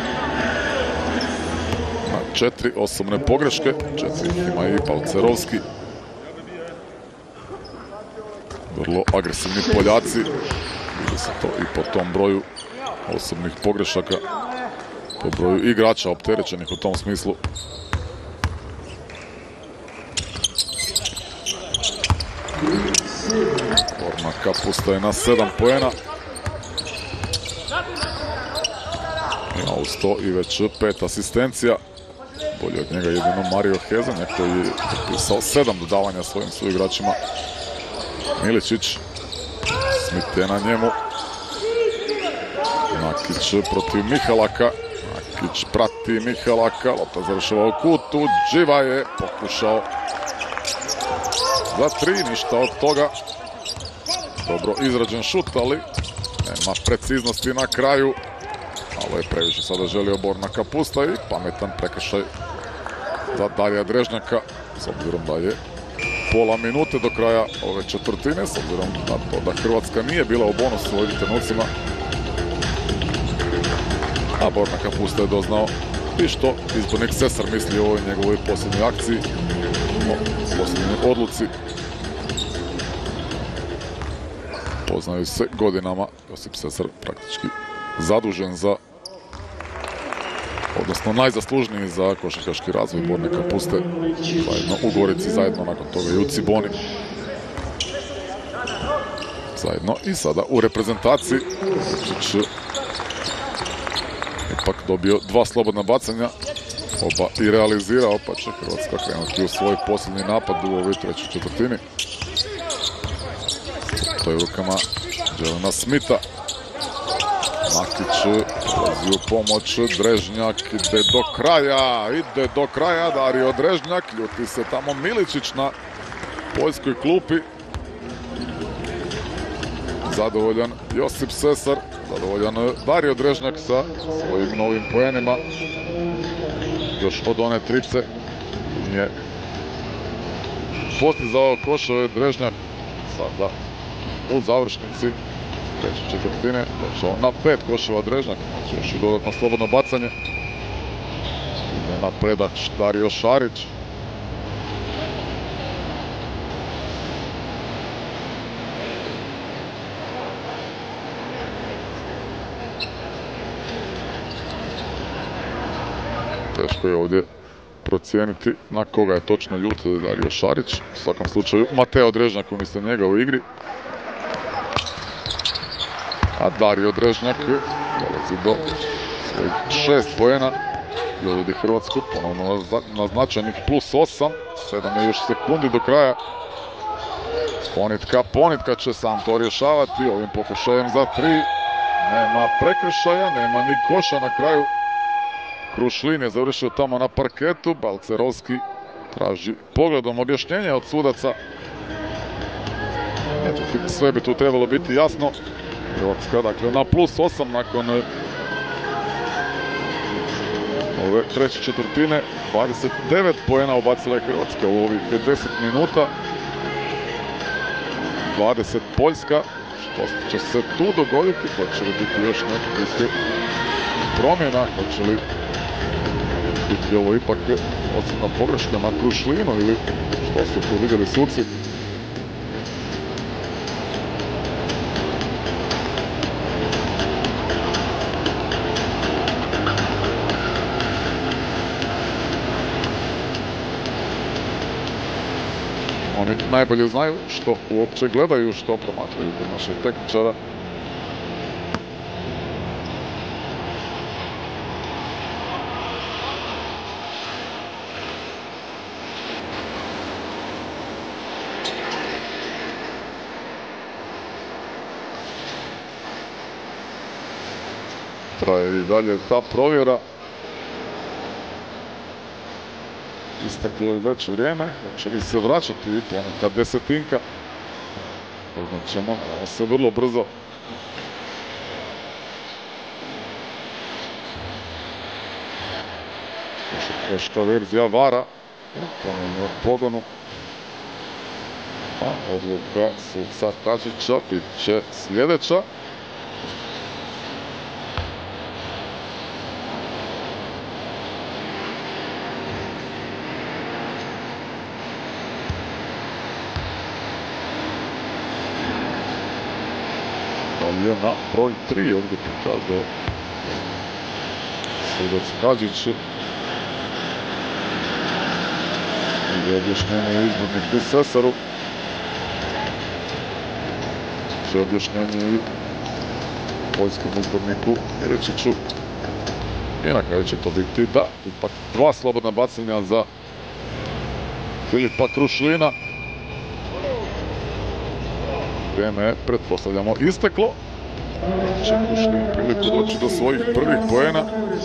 na četiri osobne pogreške. Četiri ih ima i Balcerovski. Vrlo agresivni Poljaci. Vidi se to i po tom broju osobnih pogrešaka. Po broju igrača opterećenih u tom smislu. Borna Kapusta je na sedam poena. Ima uz to i već pet asistencija. Bolje od njega jedino Mario Hezonja koji je potpisao sedam dodavanja svojim suigračima. Miličić. Smith je na njemu. Nakić protiv Mihalaka. Nakić prati Mihalaka. Lopta završava u kutu. Dživa je pokušao za tri, ništa od toga. Dobro izrađen šut, ali nema preciznosti na kraju. Ovo je previše sada želio Borna Kapusta i pametan prekršaj za Darija Drežnjaka. S obzirom da je pola minute do kraja ove četvrtine, s obzirom na to da Hrvatska nije bila u bonusu u ovim trenucima. A Borna Kapusta je doznao i što izbornik Sesar misli o ovoj njegovoj posljednjoj akciji, o posljednjoj odluci. Poznaju se godinama. Josip Sesar praktički zadužen za, odnosno najzaslužniji za košarkaški razvoj Borne Kapuste. Zajedno u Gorici, zajedno nakon toga i u Ciboni. Zajedno i sada u reprezentaciji. Vučić ipak dobio dva slobodna bacanja. Oba i realizirao, pa će Hrvatska krenuti u svoj posljednji napad u ovoj trećoj četvrtini. To je u rukama Jelena Smitha. Nakić ulazi u pomoć, Drežnjak ide do kraja, ide do kraja Dario Drežnjak, ljuti se tamo Miličić na poljskoj klupi. Zadovoljan Josip Sesar, zadovoljan Dario Drežnjak sa svojim novim poenima. Još od one trice nije postizao košove Drežnjak. Sada u završnici treće četvrtine došao na pet koševa Drežnjak, znači još i dodatno slobodno bacanje. Ide na predač Dario Šarić. Teško je ovdje procijeniti na koga je točno ljut Dario Šarić. U svakom slučaju Mateo Drežnjak umjesto njega u igri. A Dario Drežnjak dolazi do svojih šest poena. Dovodi Hrvatsku ponovno na značajnih plus osam. sedam je još sekundi do kraja. Ponitka, Ponitka će sam to rješavati ovim pokušajem za tri. Nema prekršaja, nema ni koša na kraju. Krušlin je završio tamo na parketu. Balcerovski traži pogledom objašnjenja od sudaca. Međutim, sve bi tu trebalo biti jasno. Hrvatska, dakle, na plus osam nakon ove treće četvrtine. dvadeset devet poena ubacila je Hrvatska u ovih deset minuta. dvadeset Poljska. Što će se tu dogoditi? Hoće li biti još nekakvih promjena? Hoće li biti ovo ipak osobna pogreška na Krušlinu ili što su tu vidjeli suci? Oni najbolje znaju što uopće gledaju, što promatraju kod naših tehničara. Traje i dalje ta provjera. Isteklo je već vrijeme, hoće li se vraćati i poneka desetinka. Poznaćemo, ovo se vrlo brzo. Košarkaška verzija vara, ponovno u pogonu. A odluka suca Tačića bit će sljedeća. je na broj tri, ovdje pokazao sudac Hadžić. I objašnjenje izbornik Sesaru. Sve objašnjenje i poljskom izborniku Iličiću. I na kraju će to biti da, ipak dva slobodna bacanja za Filipa Krušlina. Vrijeme je, pretpostavljamo, isteklo. Će Krušlin priliku doći do svojih prvih poena.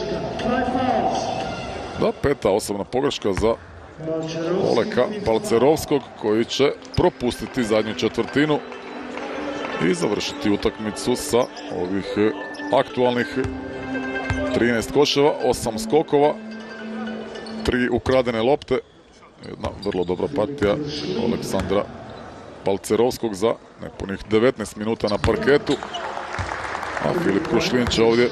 Da, peta osobna pogreška za Oleka Balcerovskog, koji će propustiti zadnju četvrtinu i završiti utakmicu sa ovih aktualnih trinaest koševa, osam skokova, tri ukradene lopte. Jedna vrlo dobra partija Aleksandra Balcerovskog za nepunih devetnaest minuta na parketu. A Filip Krušlin će ovdje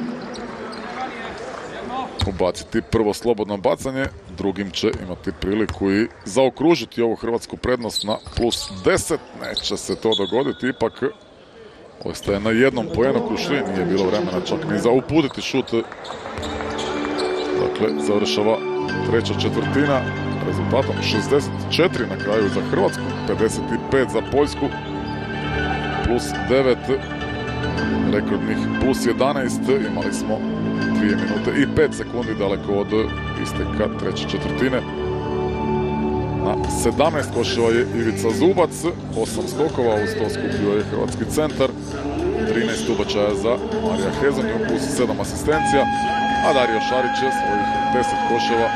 ubaciti prvo slobodno bacanje, drugim će imati priliku i zaokružiti ovu hrvatsku prednost na plus deset. Neće se to dogoditi, ipak ostaje na jednom poenu Krušlin, nije bilo vremena čak ni za uputiti šut. Dakle, završava treća četvrtina rezultatom šezdeset četiri na kraju za Hrvatsku, pedeset pet za Poljsku, plus devet, rekordnih plus jedanaest, imali smo dvije minute i pet sekundi daleko od isteka treće četvrtine. Na sedamnaest koševa je Ivica Zubac, osam skokova, uz to skupio je hrvatski centar, trinaest ubačaja za Marija Hezonju uz sedam asistencija, a Dario Šarić je svojih deset koševa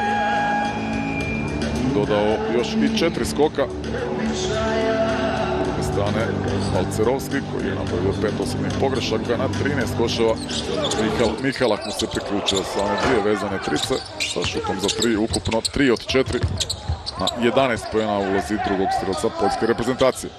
dodao još i četiri skoka. S druge strane Balcerovski, koji je napravio pet osobnih pogrešaka na trinaest koševa. Mihalak mu se priključio sa one dvije vezane trice sa šutom za tri, ukupno tri od četiri na jedanaest poena u ulozi drugog strelca poljske reprezentacije.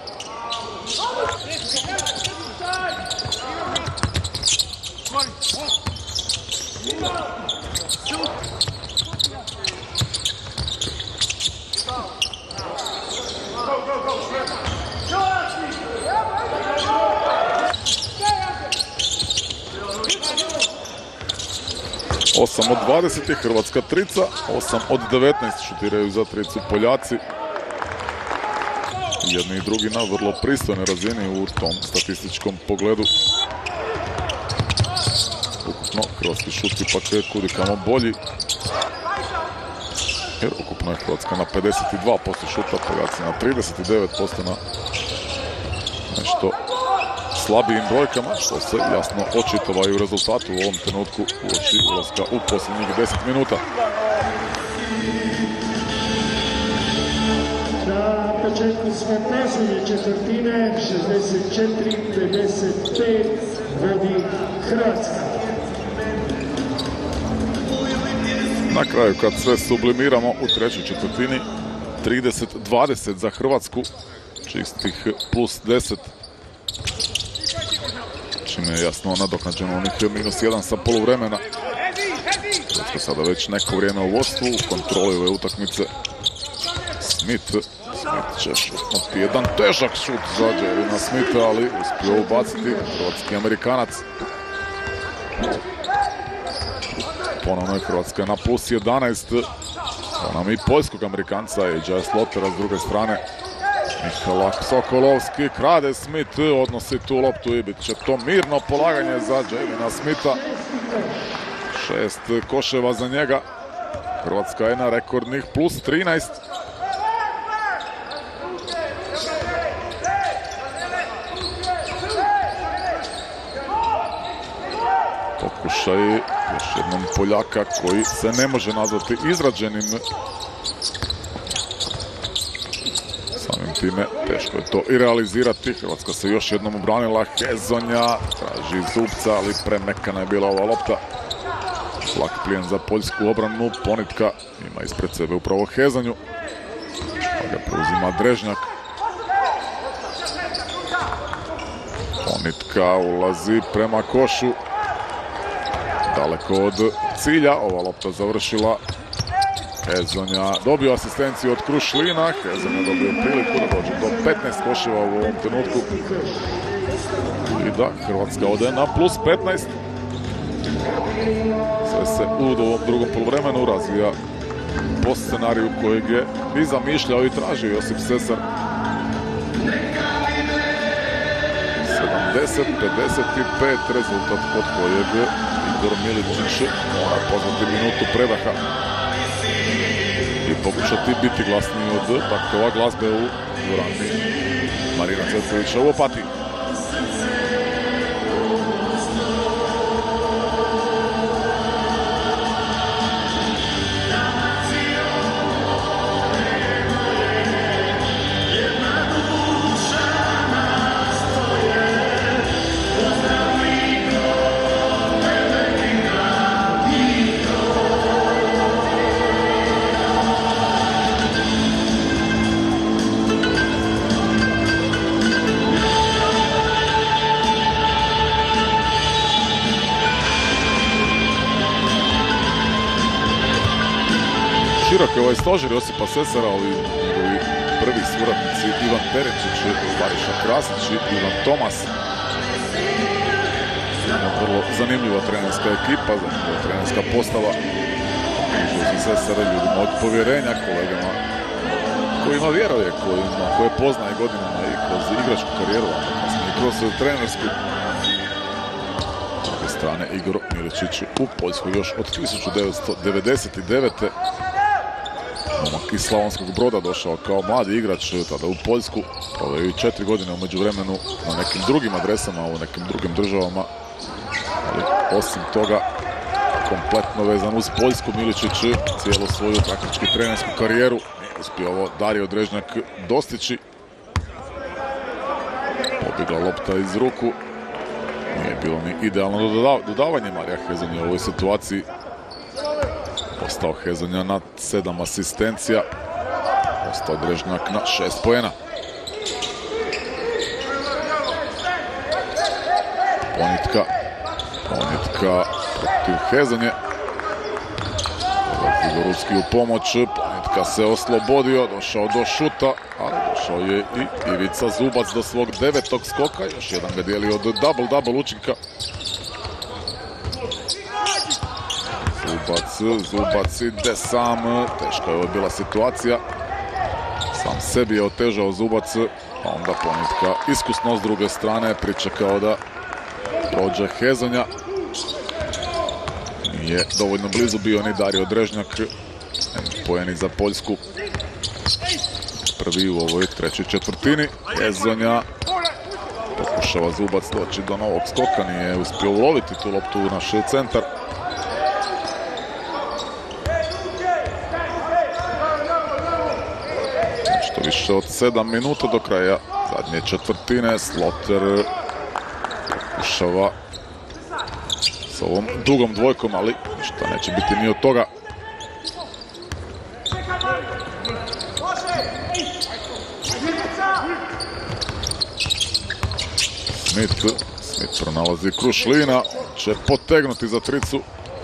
osam od dvadeset je hrvatska trica, osam od devetnaest šutiraju za tricu Poljaci. Jedni i drugi na vrlo pristojnoj razini u tom statističkom pogledu. Ukupno hrvatski šut ipak je kudikamo bolji, jer ukupno je Hrvatska na pedeset dva posto šuta, Poljaci na trideset devet posto na nešto slabijim brojkama, što se jasno očitava i u rezultatu u ovom trenutku uoči ulaska u posljednjih deset minuta. Na početku smo posljednje četvrtine, šezdeset četiri pedeset pet, vodi Hrvatska. Na kraju, kad sve sublimiramo u trećoj četvrtini, trideset dvadeset za Hrvatsku, čistih plus deset. Čime je jasno nadoknađeno onih minus jedan sa poluvremena. Hrvatska sada već neko vrijeme u vodstvu, u kontroli ove utakmice. Smith, Smith će šutnuti jedan težak šut za Javina Smitha, ali uspio ubaciti hrvatski Amerikanac. Ponovno je Hrvatska na plus jedanaest. Ponovno i poljskog Amerikanca, A J Slotera s druge strane. Mihalak Sokolovski, krade Smith, odnosi tu loptu i bit će to mirno polaganje za Javina Smitha. Šest koševa za njega. Hrvatska je na rekordnih plus trinaest. Pokušaj još jednom Poljaka koji se ne može nazvati izrađenim. Samim time teško je to i realizirati. Hrvatska se još jednom obranila. Hezonja traži Zubca, ali premekana je bila ova lopta. Lak plijen za poljsku obranu. Ponitka ima ispred sebe upravo Hezonju. Pa ga preuzima Drežnjak. Ponitka ulazi prema košu. Daleko od cilja. Ova lopta završila. Hezonja dobio asistenciju od Krušlina. Hezonja dobio priliku da dođe do petnaest koševa u ovom trenutku. I da, Hrvatska ode na plus petnaest. Sve se u ovom drugom poluvremenu razvija po scenariju kojeg je i zamišljao i tražio Josip Sesar. sedamdeset pedeset pet rezultat kod kojeg Igor Miličić mora pozvati minutu predaha i pokušati biti glasniji od taktova glazbe u dvorani Marina Cvetkovića u Opatiji. Širok je ovaj stožer Josipa Sesara, ali njegovi prvi suradnici Ivan Perenčić, Bariša Krasić i Ivan Tomas. Jedna vrlo zanimljiva trenerska ekipa, zanimljiva trenerska postava. Josip Sesara ljudima od povjerenja, kolegama kojima vjeruje, kojima, koje poznaje godinama i kroz igračku karijeru, a kasnije i kroz trenersku. S druge strane Igor Miličić u Poljskoj još od tisuću devetsto devedeset devete. Momak iz Slavonskog Broda došao kao mladi igrač tada u Poljsku, proveo i četiri godine u međuvremenu na nekim drugim adresama u nekim drugim državama, ali osim toga kompletno vezan uz Poljsku. Miličić cijelu svoju praktički trenersku karijeru nije uspio ovo Dario Drežnjak dostići. Pobjegla lopta iz ruku, nije bilo ni idealno dodavanje. Marija Hezonja u ovoj situaciji. Ostao Hezonja na sedam asistencija. Ostao Drežnjak na šest poena. Ponitka. Ponitka protiv Hezonje. Gorucki u pomoć. Ponitka se oslobodio. Došao do šuta. Ali došao je i Ivica Zubac do svog devetog skoka. Još jedan ga dijeli od double-double učinka. Zubac, Zubac ide sam, teška je ovo bila situacija. Sam sebi je otežao Zubac, a onda Ponitka iskusno s druge strane pričekao da prođe Hezonja. Nije dovoljno blizu bio ni Dario Drežnjak, poeni za Poljsku. Prvi u ovoj trećoj četvrtini. Hezonja pokušava Zubac doći do novog skoka, nije uspio uloviti tu loptu u naš centar. Više od sedam minuta do kraja zadnje četvrtine. Sloter pokušava s ovom dugom dvojkom, ali ništa neće biti ni od toga. Smith, Smith pronalazi Krušlina, će potegnuti za tricu.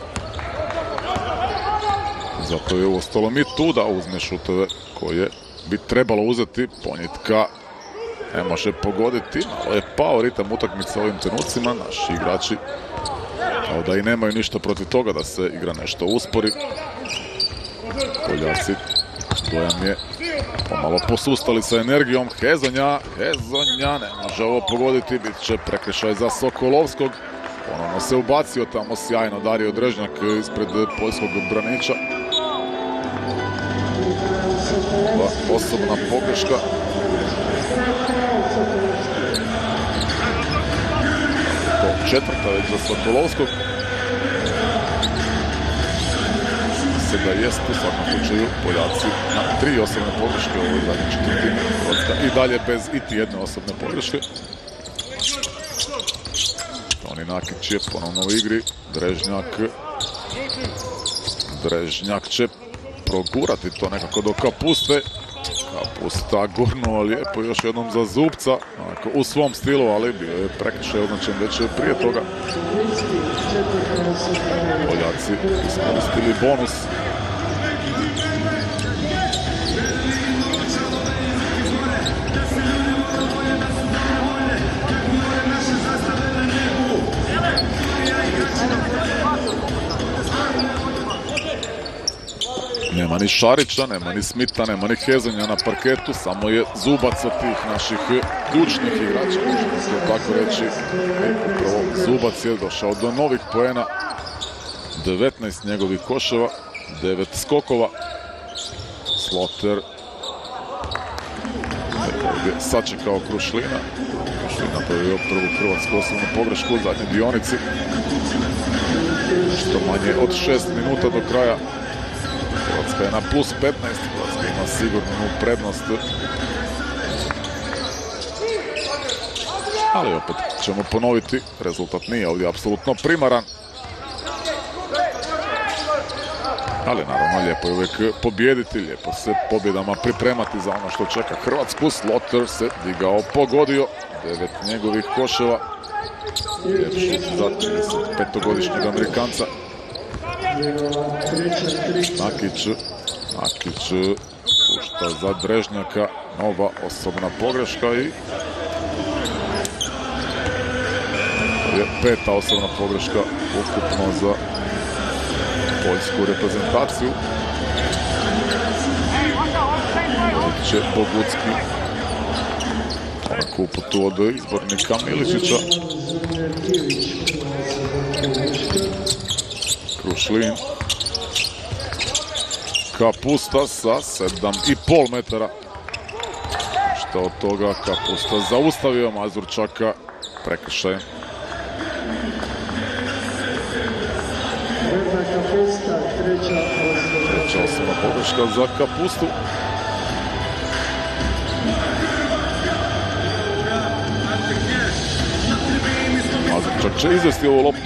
Zato je uostalo mi tu da uzme šutove koje bi trebalo uzeti. Ponitka ne može pogoditi, malo je pao ritam utakmice ovim trenucima. Naši igrači kao da i nemaju ništa protiv toga da se igra nešto uspori. Poljaci, dojam je, pomalo posustali sa energijom. Hezonja, Hezonja ne može ovo pogoditi, bit će prekršaj za Sokolovskog. Ponovno se ubacio tamo sjajno Dario Drežnjak ispred poljskog braniča. Osobna pogreška. To četvrta već za Sokolovskog. Se da jest u svakom slučaju Poljaci na tri osobne pogreške u ovoj zadnji četvrtini. Hrvatska i dalje bez iti jedne osobne pogreške. Toni Nakić je ponovno u igri. Drežnjak. Drežnjak će progurati to nekako do Kapuste. Kapusta gurnuo lijepo još jednom za Zubca. Onako, u svom stilu, ali bio je prekršaj označen već prije toga. Poljaci iskoristili bonus. Nema ni Šarića, nema ni Smita, nema ni Hezonja na parketu, samo je Zubac od tih naših ključnih igrača, možemo to tako reći. Upravo Zubac je došao do novih poena, devetnaest njegovih koševa, devet skokova. Sloter ovdje sačekao Krušlina. Krušlin napravio prvu hrvatsku osobnu pogrešku u zadnjoj dionici. Što manje od šest minuta do kraja. Hrvatska je na plus petnaest, Hrvatska ima sigurnu prednost. Ali opet ćemo ponoviti, rezultat nije ovdje apsolutno primaran. Ali naravno lijepo je uvijek pobijediti, lijepo se pobjedama pripremati za ono što čeka Hrvatsku. Sloter se digao, pogodio, devet njegovih koševa. Lijep šut za tridesetpetogodišnjeg Amerikanca. Nakić, Nakić pušta za Drežnjaka, nova osobna pogreška i je peta osobna pogreška ukupno za poljsku reprezentaciju. Ovdje će Bogucki onako uputu od izbornika Miličića. Krušlin. Kapusta sa sedam i pol metara. Što od toga Kapusta zaustavio Mazurčaka prekršajem. Treća osobna pogreška za Kapustu. Mazurčak će izvesti ovu loptu.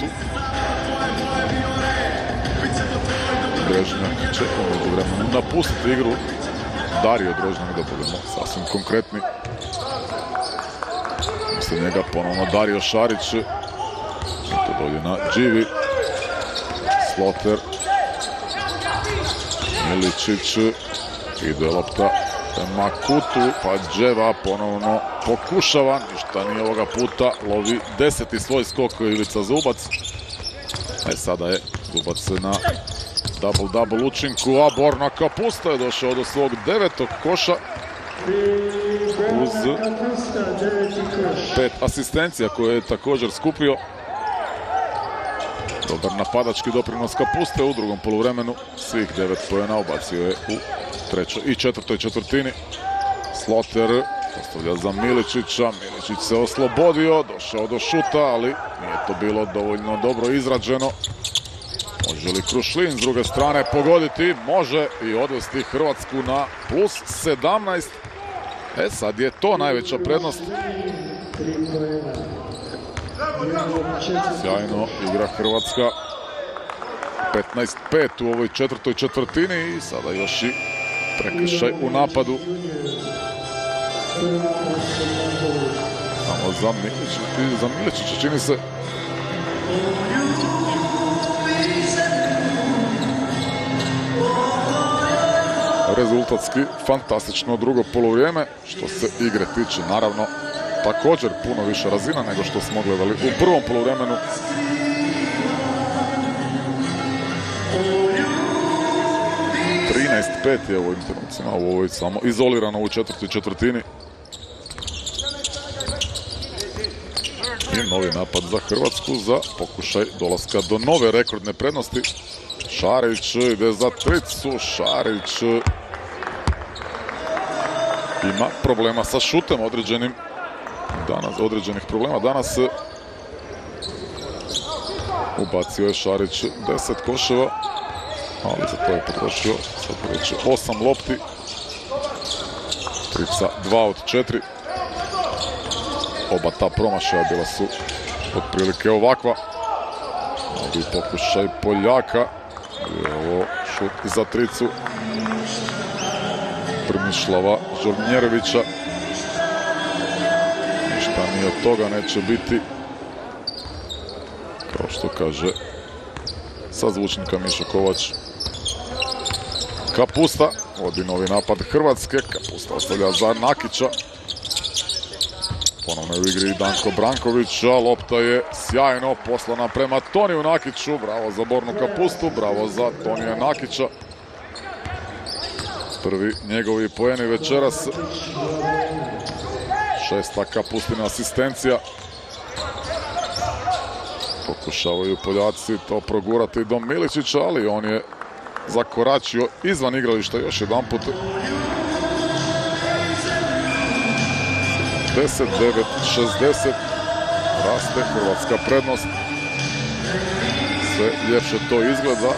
Drežnjak će u međuvremenu napustiti igru. Dario Drežnjak, da budemo sasvim konkretni. Mislim njega ponovno Dario Šarić. To dolje na Dživi. Sloter. Miličić. Ide lopta prema kutu, pa Dževa ponovno pokušava. Ništa nije ovoga puta. Lovi deseti svoj skok Ivica Zubac. E sada je Zubac na double-double učinku, a Borna Kapusta je došao do svog devetog koša uz pet asistencija koje je također skupio. Dobar napadački doprinos Kapuste u drugom poluvremenu. Svih devet poena ubacio je u trećoj i četvrtoj četvrtini. Sloter postavlja za Miličića. Miličić se oslobodio, došao do šuta, ali nije to bilo dovoljno dobro izrađeno. Može li Krušlin s druge strane pogoditi? Može i odvesti Hrvatsku na plus sedamnaest. E sad je to najveća prednost. Sjajno igra Hrvatska. petnaest pet u ovoj četvrtoj četvrtini i sada još i prekršaj u napadu. Samo za Miličića, za Miličića čini se. Rezultatski fantastično drugo polovrijeme. Što se igre tiče, naravno, također puno više razina nego što smo gledali u prvom poluvremenu. trinaest pet je u ovim trenucima, u ovoj samo izolirano u četvrtoj četvrtini. I novi napad za Hrvatsku za pokušaj dolaska do nove rekordne prednosti. Šarić ide za tricu, Šarić ima problema sa šutem određenim. Danas, određenih problema. Danas ubacio je Šarić deset koševa, ali za to je potrošio sad već osam lopti. Trica dva od četiri. Oba ta promašaja bila su otprilike ovakva. Novi pokušaj Poljaka. Ovo šut za tricu Prmišlava Žornjerevića. Ništa ni od toga neće biti. Kao što kaže sa zvučnika Mišo Kovač. Kapusta vodi novi napad Hrvatske. Kapusta ostavlja za Nakića. Ponovno je u igri Danko Branković, a lopta je sjajno poslana prema Toniju Nakiću. Bravo za Bornu Kapustu, bravo za Tonija Nakića. Prvi njegovi poeni večeras. Šestaka Pustina asistencija. Pokušavaju Poljaci to progurati do Miličića, ali on je zakoračio izvan igrališta još jedan put. deset devet šezdeset. Raste hrvatska prednost. Sve ljepše to izgleda.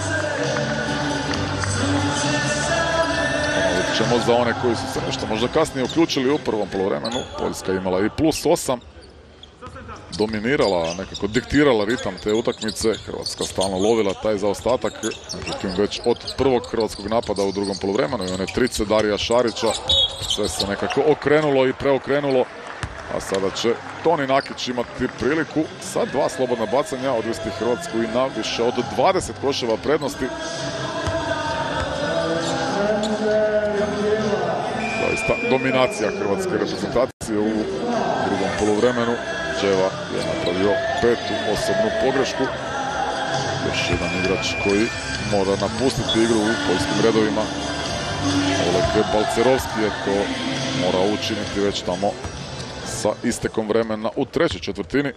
Ponovit ćemo za one koji su se nešto možda kasnije uključili u prvom poluvremenu. Poljska imala i plus osam. Dominirala, nekako diktirala ritam te utakmice. Hrvatska stalno lovila taj zaostatak. Međutim, već od prvog hrvatskog napada u drugom poluvremenu i one trice Darija Šarića. Sve se nekako okrenulo i preokrenulo. A sada će Toni Nakić imati priliku sa dva slobodna bacanja odvesti Hrvatsku i na više od dvadeset koševa prednosti. Zaista dominacija hrvatske reprezentacije u drugom poluvremenu. Dževa je napravio petu osobnu pogrešku. Još jedan igrač koji mora napustiti igru u poljskim redovima. Oleg Balcerovski je to morao učiniti već tamo sa istekom vremena u trećoj četvrtini.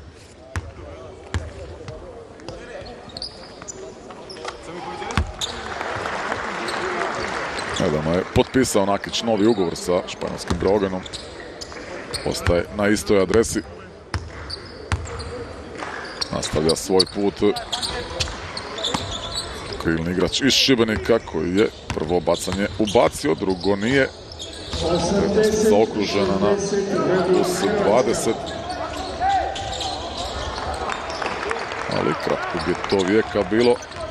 Nedavno je potpisao Nakić novi ugovor sa španjolskim Breoganom. Ostaje na istoj adresi. Nastavlja svoj put krilni igrač iz Šibenika koji je prvo bacanje ubacio, drugo nije. Prednost zaokružena na plus dvadeset. Ali kratkog je to vijeka bilo.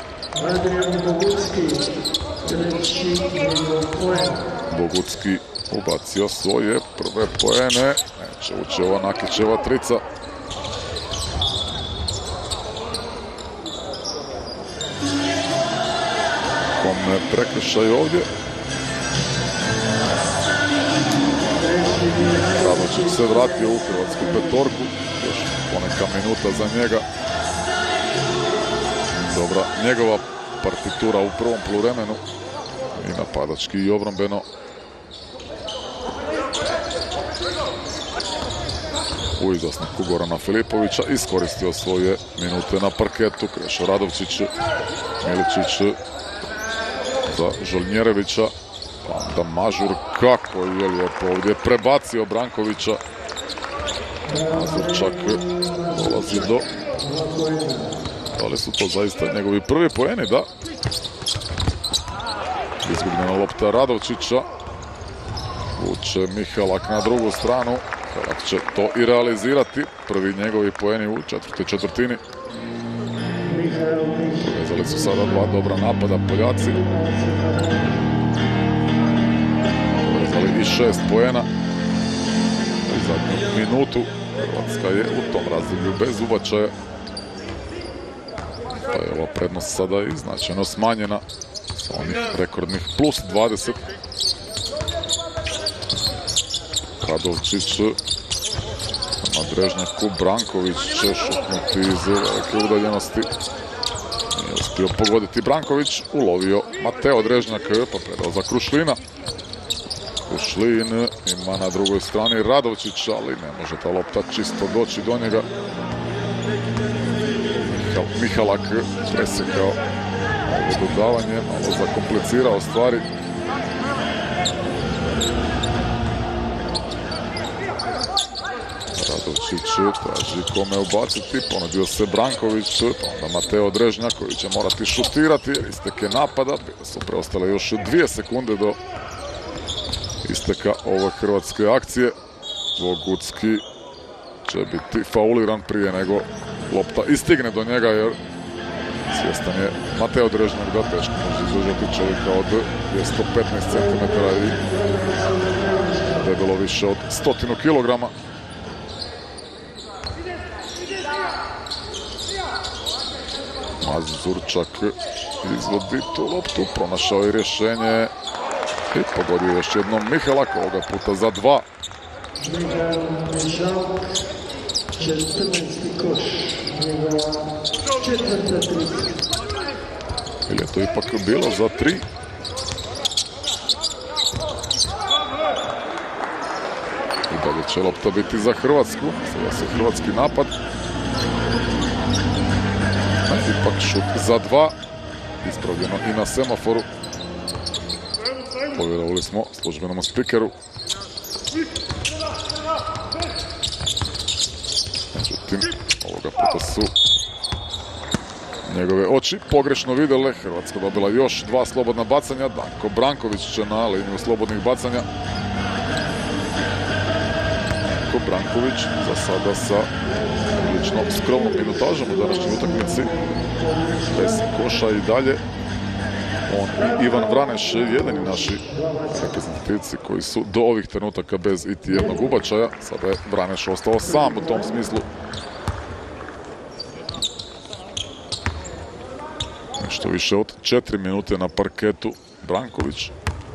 Bogucki ubacio svoje prve poene. Neće ući ova Nakićeva trica. Kome prekršaj ovdje. Radočić se vratio u hrvatsku petorku. Još poneka minuta za njega. Dobra njegova partitura u prvom poluvremenu. I napadački i obrambeno. U izlasniku Gorana Filipovića iskoristio svoje minute na parketu. Krešo Radovčić, Miličić za Žoljnjerevića. Onda Mažur, kako je lijepo ovdje prebacio Brankovića. Mazurčak dolazi do... Da li su to zaista njegovi prvi poeni? Da. Izgubljena lopta Radovčića. Vuče Mihalak na drugu stranu. Mihalak će to i realizirati. Prvi njegovi poeni u četvrtoj četvrtini. Povezali su sada dva dobra napada Poljaci. Povezali i šest poena. U zadnju minutu Hrvatska je u tom razdoblju bez ubačaja. Pa je ova prednost sada i značajno smanjena sa onih rekordnih plus dvadeset. Radovčić na Drežnjaku. Branković će šutnuti iz velike udaljenosti. Nije uspio pogoditi Branković. Ulovio Mateo Drežnjak pa predao za Krušlina. Krušlin ima na drugoj strani Radovčić, ali ne može ta lopta čisto doći do njega. Mihalak presjekao dodavanje, malo zakomplicirao stvari. Radovčić traži kome ubaciti, ponudio se Branković, pa onda Mateo Drežnjak koji će morati šutirati jer isteke napada. Bile su preostale još dvije sekunde do isteka ove hrvatske akcije. Bogucki će biti fauliran prije nego lopta i stigne do njega jer svjestan je Mateo Drežnjak da teško može izdržati čovjeka od dvjesto petnaest centimetara i debelo više od stotinu kilograma. Mazurčak izvodi tu loptu, pronašao je rješenje i pogodio još jednom Mihalak, ovoga puta za dva. četrnaesti koš, njegova četvrta trica. Ili je to ipak bilo za tri? će lopta biti za Hrvatsku. Sada se hrvatski napad. Ipak šut za dva. Ispravljeno i na semaforu. Povjerovali smo službenom spikeru. Međutim, ovoga puta su njegove oči pogrešno vidjele. Hrvatska dobila još dva slobodna bacanja. Danko Branković će na liniju slobodnih bacanja. Danko Branković za sada sa prilično skromnom minutažom u današnjoj utakmici. Bez koša i dalje. On i Ivan Vraneš, jedini naši reprezentativci koji su do ovih trenutaka bez iti jednog ubačaja. Sada je Vraneš ostao sam u tom smislu. Nešto više od četiri minute na parketu Branković.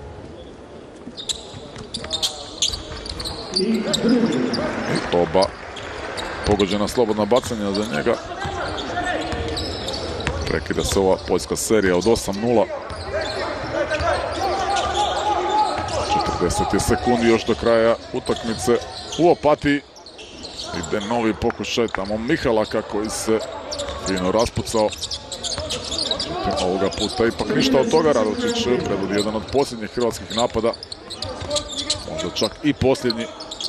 I oba pogođena slobodna bacanja za njega. Prekida se ova poljska serija od osam nula. četrdeset sekundi još do kraja utakmice u Opatiji. Ide novi pokušaj tamo Mihalaka koji se fino raspucao. Ovoga puta ipak ništa od toga. Radovčić predvodi jedan od posljednjih hrvatskih napada. Možda čak i posljednji.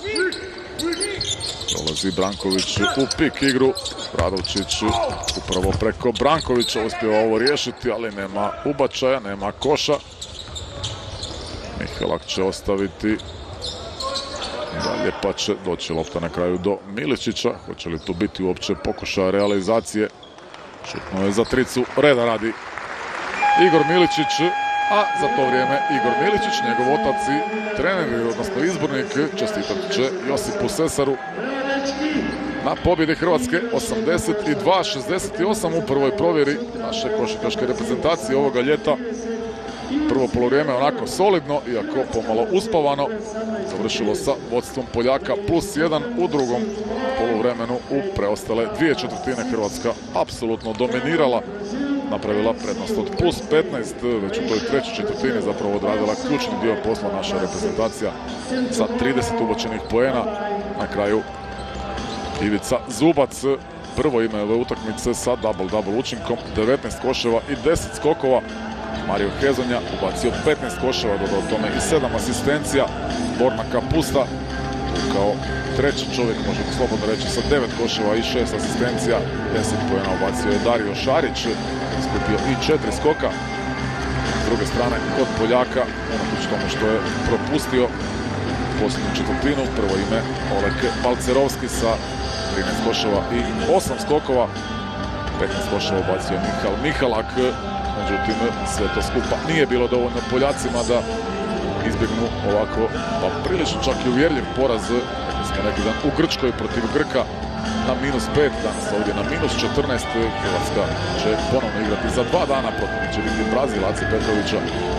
Dolazi Branković u pik igru. Radovčić upravo preko Brankovića uspjeva ovo riješiti, ali nema ubačaja, nema koša. Mihalak će ostaviti dalje, pa će doći lopta na kraju do Miličića. Hoće li tu biti uopće pokušaja realizacije? Šutno je za tricu, reda radi Igor Miličić, a za to vrijeme Igor Miličić, njegov otac i trener, odnosno izbornik, čestitat će Josipu Sesaru na pobjedi Hrvatske osamdeset dva šezdeset osam u prvoj provjeri naše košarkaške reprezentacije ovoga ljeta. Prvo polovrijeme onako solidno, iako pomalo uspavano, završilo sa vodstvom Poljaka plus jedan. U drugom poluvremenu u preostale dvije četvrtine Hrvatska apsolutno dominirala, napravila prednost od plus petnaest, već u toj trećoj četvrtini zapravo odradila ključni dio posla naša reprezentacija sa trideset ubačenih poena. Na kraju Ivica Zubac, prvo ime ove utakmice sa double-double učinkom, devetnaest koševa i deset skokova. Mario Hezonja ubacio petnaest koševa, dodao tome i sedam asistencija. Borna Kapusta kao treći čovjek, možemo slobodno reći, sa devet koševa i šest asistencija. deset pojena ubacio je Dario Šarić, skupio i četiri skoka. S druge strane, kod Poljaka, unatoč tomu što je propustio posljednju četvrtinu, prvo ime Oleg Balcerovski sa trinaest koševa i osam skokova. petnaest koševa ubacio Mihal Mihalak. Međutim, sve to skupa nije bilo dovoljno Poljacima da izbjegnu ovako pa prilično čak i uvjerljiv poraz. Rekli smo neki dan u Grčkoj protiv Grka na minus pet, danas ovdje na minus četrnaest. Hrvatska će ponovno igrati za dva dana, protiv će biti Brazil Ace Petrovića.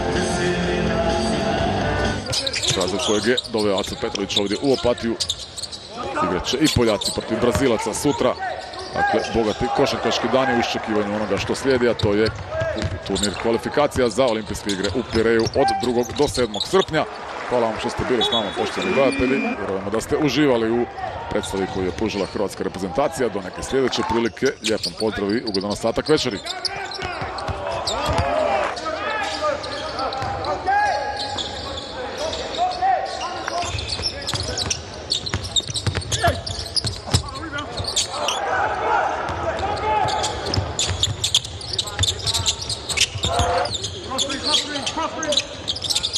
Brazil kojeg je doveo Ace Petrović ovdje u Opatiju. Igrat će i Poljaci protiv Brazilaca sutra. Dakle, bogati košarkaški dani u iščekivanju onoga što slijedi, a to je turnir kvalifikacija za olimpijske igre u Pireju od drugog do sedmog srpnja. Hvala vam što ste bili s nama, poštovani gledatelji. Vjerujemo da ste uživali u predstavi koju je pružila hrvatska reprezentacija. Do neke sljedeće prilike, lijepom pozdrav i ugodan ostatak večeri.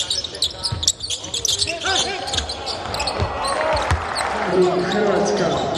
Hrvatska